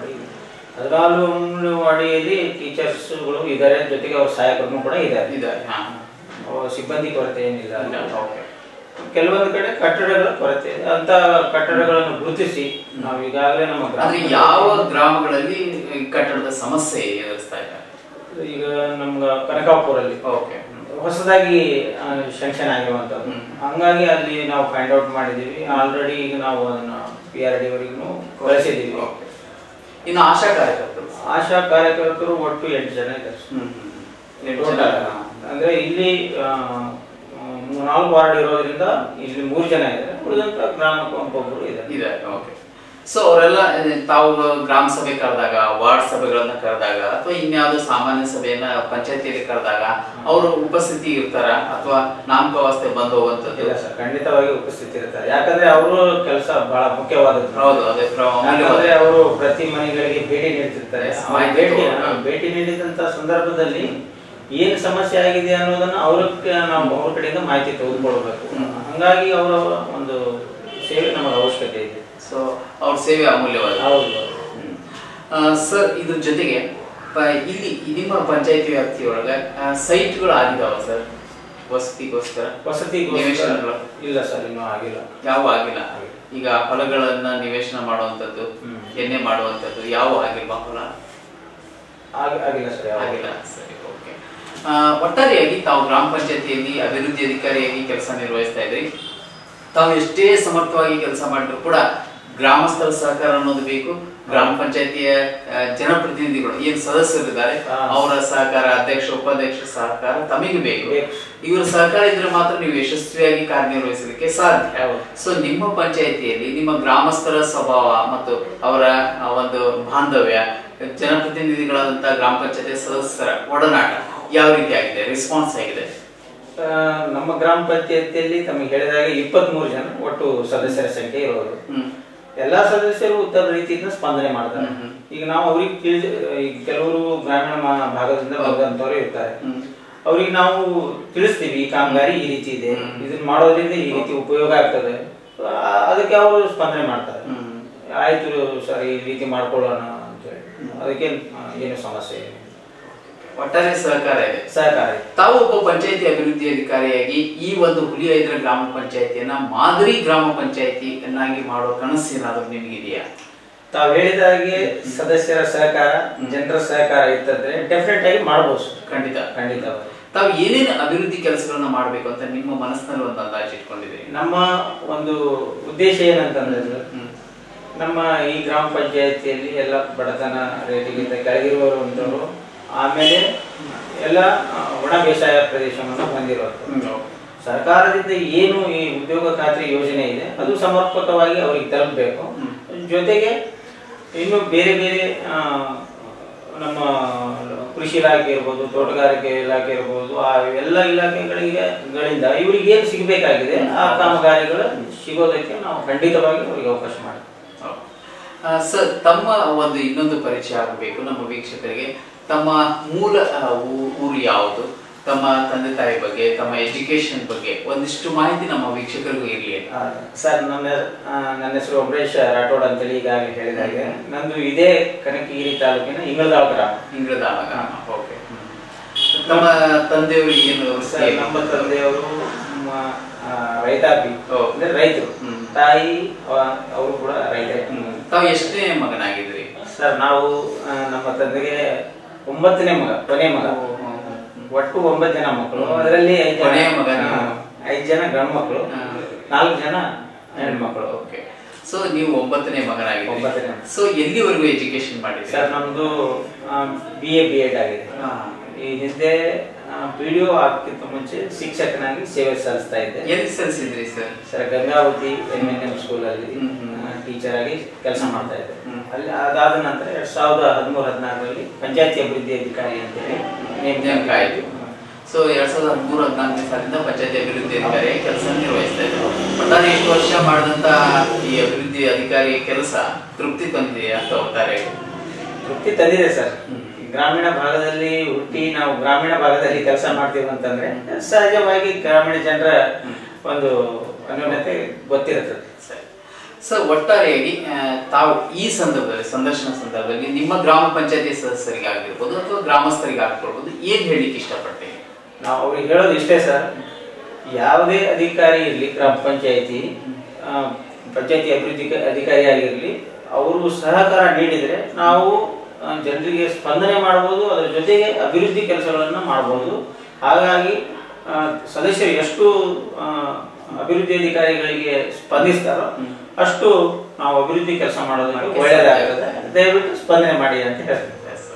ಅಂಗನವಾಡಿಯಲ್ಲಿ ಟೀಚರ್ಸ್ಗಳು ಇದ್ದಾರೆ, ಜೊತೆಗೆ ಅವ್ರ ಸಹಾಯಕರು ಕೂಡ ಇದ್ದಾರೆ. ಸಿಬ್ಬಂದಿ ಕೊರತೆ ಏನಿಲ್ಲ. ಕೆಲವೊಂದು ಕಡೆ ಕಟ್ಟಡಗಳ ಕೊರತೆ ಇದೆ. ಅಂತ ಕಟ್ಟಡಗಳನ್ನು ಗುರುತಿಸಿ ನಾವು ಈಗಾಗಲೇ ನಮ್ಮ ಯಾವ ಗ್ರಾಮಗಳಲ್ಲಿ ಕಟ್ಟಡದ ಸಮಸ್ಯೆ ಎದುರಿಸ್ತಾ ಇದ್ದಾರೆ? ಈಗ ನಮ್ಗ ಕನಕಾಪುರಲ್ಲಿ ಹೊಸದಾಗಿ ಶಾಂಕ್ಷನ್ ಆಗಿರುವಂತದ್ದು. ಹಂಗಾಗಿ ಅಲ್ಲಿ ನಾವು ಫೈಂಡ್ ಔಟ್ ಮಾಡಿದೀವಿ. ಆಲ್ರೆಡಿ ಈಗ ನಾವು ಅದನ್ನ PRD ಅವರಿಗೂ ಕಳಿಸಿದೀವಿ. ಇನ್ನು ಆಶಾ ಕಾರ್ಯಕರ್ತರು ಒಟ್ಟು 8 ಜನ ಇದ್ದಾರೆ. ಅಂದ್ರೆ ಇಲ್ಲಿ 4 ವಾರ್ಡ್ ಇರೋದ್ರಿಂದ ಇಲ್ಲಿ 3 ಜನ ಇದ್ದಾರೆ. ಉಳಿದಂತ ಗ್ರಾಮಕ್ಕೆ ಒಬ್ಬೊಬ್ಬರು ಇದ್ದಾರೆ. ಸೊ ಅವರೆಲ್ಲ ತಾವು ಗ್ರಾಮ ಸಭೆ ಕರೆದಾಗ, ವಾರ್ಡ್ ಸಭೆಗಳನ್ನ ಕರೆದಾಗ, ಅಥವಾ ಇನ್ಯಾವುದೋ ಸಾಮಾನ್ಯ ಸಭೆಯನ್ನ ಪಂಚಾಯತಿಯಲ್ಲಿ ಕರೆದಾಗ ಅವರು ಉಪಸ್ಥಿತಿ ಇರ್ತಾರ ಅಥವಾ ನಾಮಕಾವಸ್ಥೆ ಬಂದು ಹೋಗುವಂತದ್ದು? ಇಲ್ಲ ಸರ್, ಖಂಡಿತವಾಗಿ ಉಪಸ್ಥಿತಿ ಇರ್ತಾರೆ. ಯಾಕಂದ್ರೆ ಅವರು ಕೆಲಸ ಬಹಳ ಮುಖ್ಯವಾದದ್ದು. ಹೌದು, ಅದೇ ಅವರು ಪ್ರತಿ ಮನೆಗಳಿಗೆ ಭೇಟಿ ನೀಡ್ತಿರ್ತಾರೆ. ಭೇಟಿ ನೀಡಿದಂತ ಸಂದರ್ಭದಲ್ಲಿ ಏನ್ ಸಮಸ್ಯೆ ಆಗಿದೆ ಅನ್ನೋದನ್ನ ನಾವು ಅವ್ರ ಕಡೆಯಿಂದ ಮಾಹಿತಿ ತೆಗೆದುಕೊಳ್ಬೇಕು. ಹಂಗಾಗಿ ಅವರ ಒಂದು ಸೇವೆ ನಮಗೆ ಅವಶ್ಯಕತೆ ಇದೆ. ಸೊ ಅವ್ರ ಸೇವೆ ಅಮೂಲ್ಯವಾದ. ಹೌದು ಸರ್, ಇದ್ರ ಜೊತೆಗೆ ಇಲ್ಲಿ ನಿಮ್ಮ ಪಂಚಾಯತಿ ವ್ಯಾಪ್ತಿಯೊಳಗ ಸೈಟ್ಗಳು ಆಗಿದಾವ ಸರ್ ವಸತಿಗೋಸ್ಕರ? ನಿವೇಶನಗಳು ಇಲ್ಲ ಸರ್, ಇನ್ನೂ ಆಗಿಲ್ಲ. ಯಾವ ಆಗಿಲ್ಲ? ಈಗ ಹೊಲಗಳನ್ನ ನಿವೇಶನ ಮಾಡುವಂತದ್ದು, ಎಣ್ಣೆ ಮಾಡುವಂತದ್ದು ಯಾವ ಆಗಿಲ್ವಾ? ಹೊಲ ಆಗಿಲ್ಲ ಸರ್, ಆಗಿಲ್ಲ. ಸರಿ, ಓಕೆ. ಒಟ್ಟಾರೆಯಾಗಿ ತಾವು ಗ್ರಾಮ ಪಂಚಾಯತಿಯಲ್ಲಿ ಅಭಿವೃದ್ಧಿ ಅಧಿಕಾರಿಯಾಗಿ ಕೆಲಸ ನಿರ್ವಹಿಸ್ತಾ ಇದ್ರಿ. ತಾವು ಎಷ್ಟೇ ಸಮರ್ಥವಾಗಿ ಕೆಲಸ ಮಾಡಿದ್ರು ಕೂಡ ಗ್ರಾಮಸ್ಥರ ಸಹಕಾರ ಅನ್ನೋದು ಬೇಕು. ಗ್ರಾಮ ಪಂಚಾಯತಿಯ ಜನಪ್ರತಿನಿಧಿಗಳು ಏನ್ ಸದಸ್ಯರಿದ್ದಾರೆ ಅವರ ಸಹಕಾರ, ಅಧ್ಯಕ್ಷ ಉಪಾಧ್ಯಕ್ಷ ಸಹಕಾರ ತಮಗೆ ಬೇಕು. ಇವರ ಸಹಕಾರ ಇದ್ರೆ ಮಾತ್ರ ನೀವು ಯಶಸ್ವಿಯಾಗಿ ಕಾರ್ಯನಿರ್ವಹಿಸಲಿಕ್ಕೆ ಸಾಧ್ಯ. ಸೊ ನಿಮ್ಮ ಪಂಚಾಯತಿಯಲ್ಲಿ ನಿಮ್ಮ ಗ್ರಾಮಸ್ಥರ ಸ್ವಭಾವ ಮತ್ತು ಅವರ ಒಂದು ಬಾಂಧವ್ಯ, ಜನಪ್ರತಿನಿಧಿಗಳಾದಂತಹ ಗ್ರಾಮ ಪಂಚಾಯತಿ ಸದಸ್ಯರ ಒಡನಾಟ ಯಾವ ರೀತಿ ಆಗಿದೆ, ರೆಸ್ಪಾನ್ಸ್ ಆಗಿದೆ? ನಮ್ಮ ಗ್ರಾಮ ಪಂಚಾಯತಿಯಲ್ಲಿ ತಮಗೆ ಹೇಳಿದಾಗ 23 ಜನ ಒಟ್ಟು ಸದಸ್ಯರ ಸಂಖ್ಯೆ ಇರೋದು. ಎಲ್ಲಾ ಸದಸ್ಯರು ಉತ್ತಮ ರೀತಿಯಿಂದ ಸ್ಪಂದನೆ ಮಾಡ್ತಾರೆ. ಈಗ ನಾವು ಅವ್ರಿಗೆ ಈಗ ಕೆಲವರು ಗ್ರಾಮೀಣ ಭಾಗದಿಂದ ಬಂದಂತವ್ರು ಇರ್ತಾರೆ. ಅವ್ರಿಗೆ ನಾವು ತಿಳಿಸ್ತೀವಿ ಈ ಕಾಮಗಾರಿ ಈ ರೀತಿ ಇದೆ, ಇದನ್ನ ಮಾಡೋದ್ರಿಂದ ಈ ರೀತಿ ಉಪಯೋಗ ಆಗ್ತದೆ, ಅದಕ್ಕೆ ಅವರು ಸ್ಪಂದನೆ ಮಾಡ್ತಾರೆ. ಆಯ್ತು ಸರ್ ಈ ರೀತಿ ಮಾಡ್ಕೊಳ್ಳೋಣ ಅಂತ ಹೇಳಿ, ಅದಕ್ಕೆ ಏನು ಸಮಸ್ಯೆ ಇಲ್ಲ. ಒಟ್ಟಾರೆ ಸಹಕಾರ ಇದೆ. ತಾವು ಒಬ್ಬ ಪಂಚಾಯತಿ ಅಭಿವೃದ್ಧಿ ಅಧಿಕಾರಿಯಾಗಿ ಈ ಒಂದು ಹುಲಿಹೈದರ ಗ್ರಾಮ ಪಂಚಾಯತಿಯನ್ನ ಮಾದರಿ ಗ್ರಾಮ ಪಂಚಾಯತಿ ಅನ್ನಾಗಿ ಮಾಡೋ ಕನಸು ಏನಾದ್ರು ನಿಮಗಿದೆಯಾ? ತಾವು ಹೇಳಿದ ಹಾಗೆ ಸದಸ್ಯರ ಸಹಕಾರ, ಜನರ ಸಹಕಾರ ಇರ್ತದ್ರೆ ಡೆಫಿನೆಟ್ ಆಗಿ ಮಾಡಬಹುದು. ಖಂಡಿತ. ತಾವು ಏನೇನು ಅಭಿವೃದ್ಧಿ ಕೆಲಸಗಳನ್ನ ಮಾಡ್ಬೇಕು ಅಂತ ನಿಮ್ಮ ಮನಸ್ಸಿನಲ್ಲಿ ಒಂದು ಅಂದಾಜು ಇಟ್ಕೊಂಡಿದೆ? ನಮ್ಮ ಒಂದು ಉದ್ದೇಶ ಏನಂತಂದ್ರೆ ನಮ್ಮ ಈ ಗ್ರಾಮ ಪಂಚಾಯತಿಯಲ್ಲಿ ಎಲ್ಲ ಬಡತನ ರೇಟಿಗಿಂತ ಕೆಳಗಿರುವವರು, ಆಮೇಲೆ ಎಲ್ಲ ಒಣ ಬೇಸಾಯ ಪ್ರದೇಶವನ್ನು ಹೊಂದಿರುವುದು. ಸರ್ಕಾರದಿಂದ ಏನು ಈ ಉದ್ಯೋಗ ಖಾತ್ರಿ ಯೋಜನೆ ಇದೆ ಅದು ಸಮರ್ಪಕವಾಗಿ ಅವರಿಗೆ ತಲುಪಬೇಕು. ಜೊತೆಗೆ ಇನ್ನು ಬೇರೆ ಬೇರೆ ನಮ್ಮ ಕೃಷಿ ಇಲಾಖೆ ಇರ್ಬೋದು, ತೋಟಗಾರಿಕೆ ಇಲಾಖೆ ಇರ್ಬೋದು, ಆ ಎಲ್ಲ ಇಲಾಖೆಗಳಿಂದ ಇವರಿಗೆ ಏನು ಸಿಗಬೇಕಾಗಿದೆ ಆ ಕಾಮಗಾರಿಗಳು ಸಿಗೋದಕ್ಕೆ ನಾವು ಖಂಡಿತವಾಗಿ ಅವರಿಗೆ ಅವಕಾಶ ಮಾಡ್ತೀವಿ. ಸರ್, ತಮ್ಮ ಒಂದು ಇನ್ನೊಂದು ಪರಿಚಯ ಆಗಬೇಕು ನಮ್ಮ ವೀಕ್ಷಕರಿಗೆ. ತಮ್ಮ ಮೂಲ ಊರು ಯಾವುದು, ತಮ್ಮ ತಂದೆ ತಾಯಿ ಬಗ್ಗೆ, ತಮ್ಮ ಎಜುಕೇಶನ್ ಬಗ್ಗೆ ಒಂದಿಷ್ಟು ಮಾಹಿತಿ ನಮ್ಮ ವೀಕ್ಷಕರಿಗೂ ಇರಲಿ. ಸರ್, ನನ್ನ ಹೆಸರು ಅಂಬರೀಶ್ ರಾಠೋಡ್ ಅಂತೇಳಿ ಈಗಾಗಲೇ ಹೇಳಿದಾಗೆ ನಂದು ಇದೇ ಕನಕಗಿರಿ ತಾಲೂಕಿನ ಇಂಗಳದಾಳ ಗ್ರಾಮ. ಓಕೆ. ನಮ್ಮ ತಂದೆಯವರು ಏನು? ಸರ್, ನಮ್ಮ ತಂದೆಯವರು ರೈತಾಪಿ, ಅಂದ್ರೆ ರೈತರು. ತಾಯಿ ಅವರು ಕೂಡ ರೈತರೇ. ತಾವು ಎಷ್ಟನೇ ಮಗನಾಗಿದ್ರಿ? ಸರ್, ನಾವು ನಮ್ಮ ತಂದೆಗೆ 9ನೇ ಮಗ, ಕೊನೆ ಮಗ. ಒಟ್ಟು 9 ಜನ ಮಕ್ಕಳು. ಅದರಲ್ಲಿ 5 ಜನ ಗಂಡು ಮಕ್ಕಳು, 4 ಜನ ಹೆಣ್ಮಕ್ಳು. ಓಕೆ. ಸೊ ನೀವು 9ನೇ ಮಗನಾಗಿದ್ದೀರಿ. ಸೊ ಎಲ್ಲಿವರೆಗೂ ಎಜುಕೇಶನ್ ಮಾಡಿದ್ರಿ? ಸರ್, ನಮ್ದು BA B.Ed ಆಗಿದೆ. ಈ ಹಿಂದೆ PDO ಆಗ್ತಿತ್ತು ಮುಂಚೆ ಶಿಕ್ಷಕನಾಗಿ ಸೇವೆ ಸಲ್ಲಿಸ್ತಾ ಇದ್ದೆ. ಎಲ್ಲಿ ಸಲ್ಲಿಸಿದ್ರಿ ಸರ್? ಸರ್, ಗಂಗಾವತಿ MNM ಸ್ಕೂಲಲ್ಲಿ ಟೀಚರ್ ಆಗಿ ಕೆಲಸ ಮಾಡ್ತಾ ಇದ್ದೆ. ಅಲ್ಲಿ ಅದಾದ ನಂತರ 2013-14ರಲ್ಲಿ ಪಂಚಾಯತಿ ಅಭಿವೃದ್ಧಿ ಅಧಿಕಾರಿ ಅಂತೇಳಿ ನೇಮಕ ಆಯಿತು. ಸೊ 2013-14ನೇ ಸಾಲಿಂದ ಪಂಚಾಯತಿ ಅಭಿವೃದ್ಧಿ ಅಧಿಕಾರಿ ಕೆಲಸ ನಿರ್ವಹಿಸ್ತಾ ಇದ್ರು. ಒಟ್ಟಾರೆ ಇಷ್ಟು ವರ್ಷ ಮಾಡಿದಂತ ಈ ಅಭಿವೃದ್ಧಿ ಅಧಿಕಾರಿ ಕೆಲಸ ತೃಪ್ತಿ ತಂದಿದೆಯಾ ಅಂತ ಒಟ್ಟಾರೆ? ತೃಪ್ತಿ ತಂದಿದೆ ಸರ್. ಗ್ರಾಮೀಣ ಭಾಗದಲ್ಲಿ ಹುಟ್ಟಿ ನಾವು ಗ್ರಾಮೀಣ ಭಾಗದಲ್ಲಿ ಕೆಲಸ ಮಾಡ್ತೀವಿ ಅಂತಂದ್ರೆ ಸಹಜವಾಗಿ ಗ್ರಾಮೀಣ ಜನರ ಒಂದು ಅನ್ಯೋನ್ಯತೆ ಗೊತ್ತಿರುತ್ತದೆ. ಸರ್, ಒಟ್ಟಾರೆಯಾಗಿ ತಾವು ಈ ಸಂದರ್ಶನ ಸಂದರ್ಭದಲ್ಲಿ ನಿಮ್ಮ ಗ್ರಾಮ ಪಂಚಾಯತಿ ಸದಸ್ಯರಿಗಾಗಿರ್ಬೋದು ಅಥವಾ ಗ್ರಾಮಸ್ಥರಿಗಾಗಿರ್ಬೋದು ಏನ್ ಹೇಳಿಕ್ಕೆ ಇಷ್ಟಪಡ್ತೇನೆ? ನಾವು ಅವ್ರಿಗೆ ಹೇಳೋದು ಇಷ್ಟೇ ಸರ್, ಯಾವುದೇ ಅಧಿಕಾರಿ ಇರಲಿ, ಗ್ರಾಮ ಪಂಚಾಯತಿ ಅಭಿವೃದ್ಧಿ ಅಧಿಕಾರಿ ಆಗಿರಲಿ, ಅವರು ಸಹಕಾರ ನೀಡಿದರೆ ನಾವು ಜನರಿಗೆ ಸ್ಪಂದನೆ ಮಾಡಬಹುದು, ಅದರ ಜೊತೆಗೆ ಅಭಿವೃದ್ಧಿ ಕೆಲಸಗಳನ್ನು ಮಾಡಬಹುದು. ಹಾಗಾಗಿ ಸದಸ್ಯರು ಎಷ್ಟು ಅಭಿವೃದ್ಧಿ ಅಧಿಕಾರಿಗಳಿಗೆ ಸ್ಪಂದಿಸ್ತಾರೋ ಅಷ್ಟು ನಾವು ಅಭಿವೃದ್ಧಿ ಕೆಲಸ ಮಾಡೋದಕ್ಕೆ ಒಳ್ಳೆಯದಾಗುತ್ತದೆ. ದಯವಿಟ್ಟು ಸ್ಪಂದನೆ ಮಾಡಿ ಅಂತ ಹೇಳ್ತೀನಿ.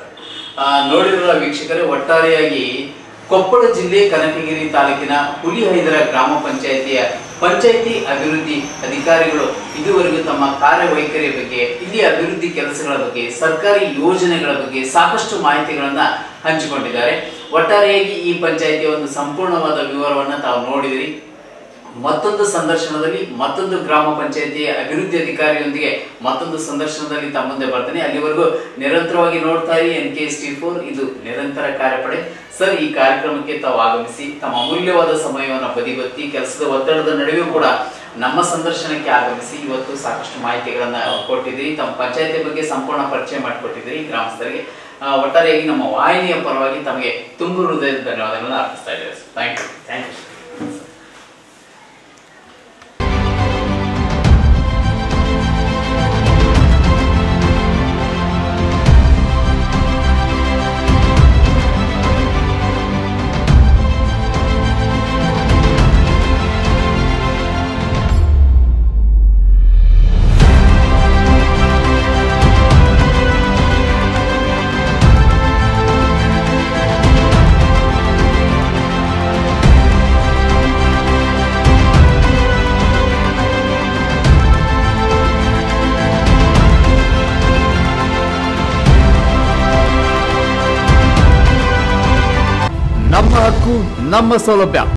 ನೋಡಿರುವ ವೀಕ್ಷಕರೇ, ಒಟ್ಟಾರೆಯಾಗಿ ಕೊಪ್ಪಳ ಜಿಲ್ಲೆ ಕನಕಗಿರಿ ತಾಲೂಕಿನ ಹುಲಿಹೈದರ ಗ್ರಾಮ ಪಂಚಾಯತಿಯ ಪಂಚಾಯತಿ ಅಭಿವೃದ್ಧಿ ಅಧಿಕಾರಿಗಳು ಇದುವರೆಗೂ ತಮ್ಮ ಕಾರ್ಯವೈಖರಿಯ ಬಗ್ಗೆ, ಇಲ್ಲಿಯ ಅಭಿವೃದ್ಧಿ ಕೆಲಸಗಳ ಬಗ್ಗೆ, ಸರ್ಕಾರಿ ಯೋಜನೆಗಳ ಬಗ್ಗೆ ಸಾಕಷ್ಟು ಮಾಹಿತಿಗಳನ್ನ ಹಂಚಿಕೊಂಡಿದ್ದಾರೆ. ಒಟ್ಟಾರೆಯಾಗಿ ಈ ಪಂಚಾಯತಿಯ ಒಂದು ಸಂಪೂರ್ಣವಾದ ವಿವರವನ್ನ ತಾವು ನೋಡಿದಿರಿ. ಮತ್ತೊಂದು ಸಂದರ್ಶನದಲ್ಲಿ ಮತ್ತೊಂದು ಗ್ರಾಮ ಪಂಚಾಯತಿಯ ಅಭಿವೃದ್ಧಿ ಅಧಿಕಾರಿಯೊಂದಿಗೆ ಮತ್ತೊಂದು ಸಂದರ್ಶನದಲ್ಲಿ ತಮ್ಮ ಮುಂದೆ ಬರ್ತೇನೆ. ಅಲ್ಲಿವರೆಗೂ ನಿರಂತರವಾಗಿ ನೋಡ್ತಾ ಇರಿ NKST4, ಇದು ನಿರಂತರ ಕಾರ್ಯಪಡೆ. ಸರ್, ಈ ಕಾರ್ಯಕ್ರಮಕ್ಕೆ ತಾವು ಆಗಮಿಸಿ ತಮ್ಮ ಅಮೂಲ್ಯವಾದ ಸಮಯವನ್ನು ಬದಿಗೊತ್ತಿ ಕೆಲಸದ ಒತ್ತಡದ ನಡುವೆ ಕೂಡ ನಮ್ಮ ಸಂದರ್ಶನಕ್ಕೆ ಆಗಮಿಸಿ ಇವತ್ತು ಸಾಕಷ್ಟು ಮಾಹಿತಿಗಳನ್ನ ಕೊಟ್ಟಿದ್ದೀರಿ. ತಮ್ಮ ಪಂಚಾಯತಿ ಬಗ್ಗೆ ಸಂಪೂರ್ಣ ಪರಿಚಯ ಮಾಡಿಕೊಟ್ಟಿದ್ದೀರಿ ಗ್ರಾಮಸ್ಥರಿಗೆ. ಒಟ್ಟಾರೆಯಾಗಿ ನಮ್ಮ ವಾಹಿನಿಯ ಪರವಾಗಿ ತಮಗೆ ತುಂಬು ಹೃದಯದ ಧನ್ಯವಾದಗಳನ್ನು ಅರ್ಪಿಸ್ತಾ ಇದ್ದೇವೆ. Thank you. ನಮ್ಮ ಹಕ್ಕು ನಮ್ಮ ಸೌಲಭ್ಯ.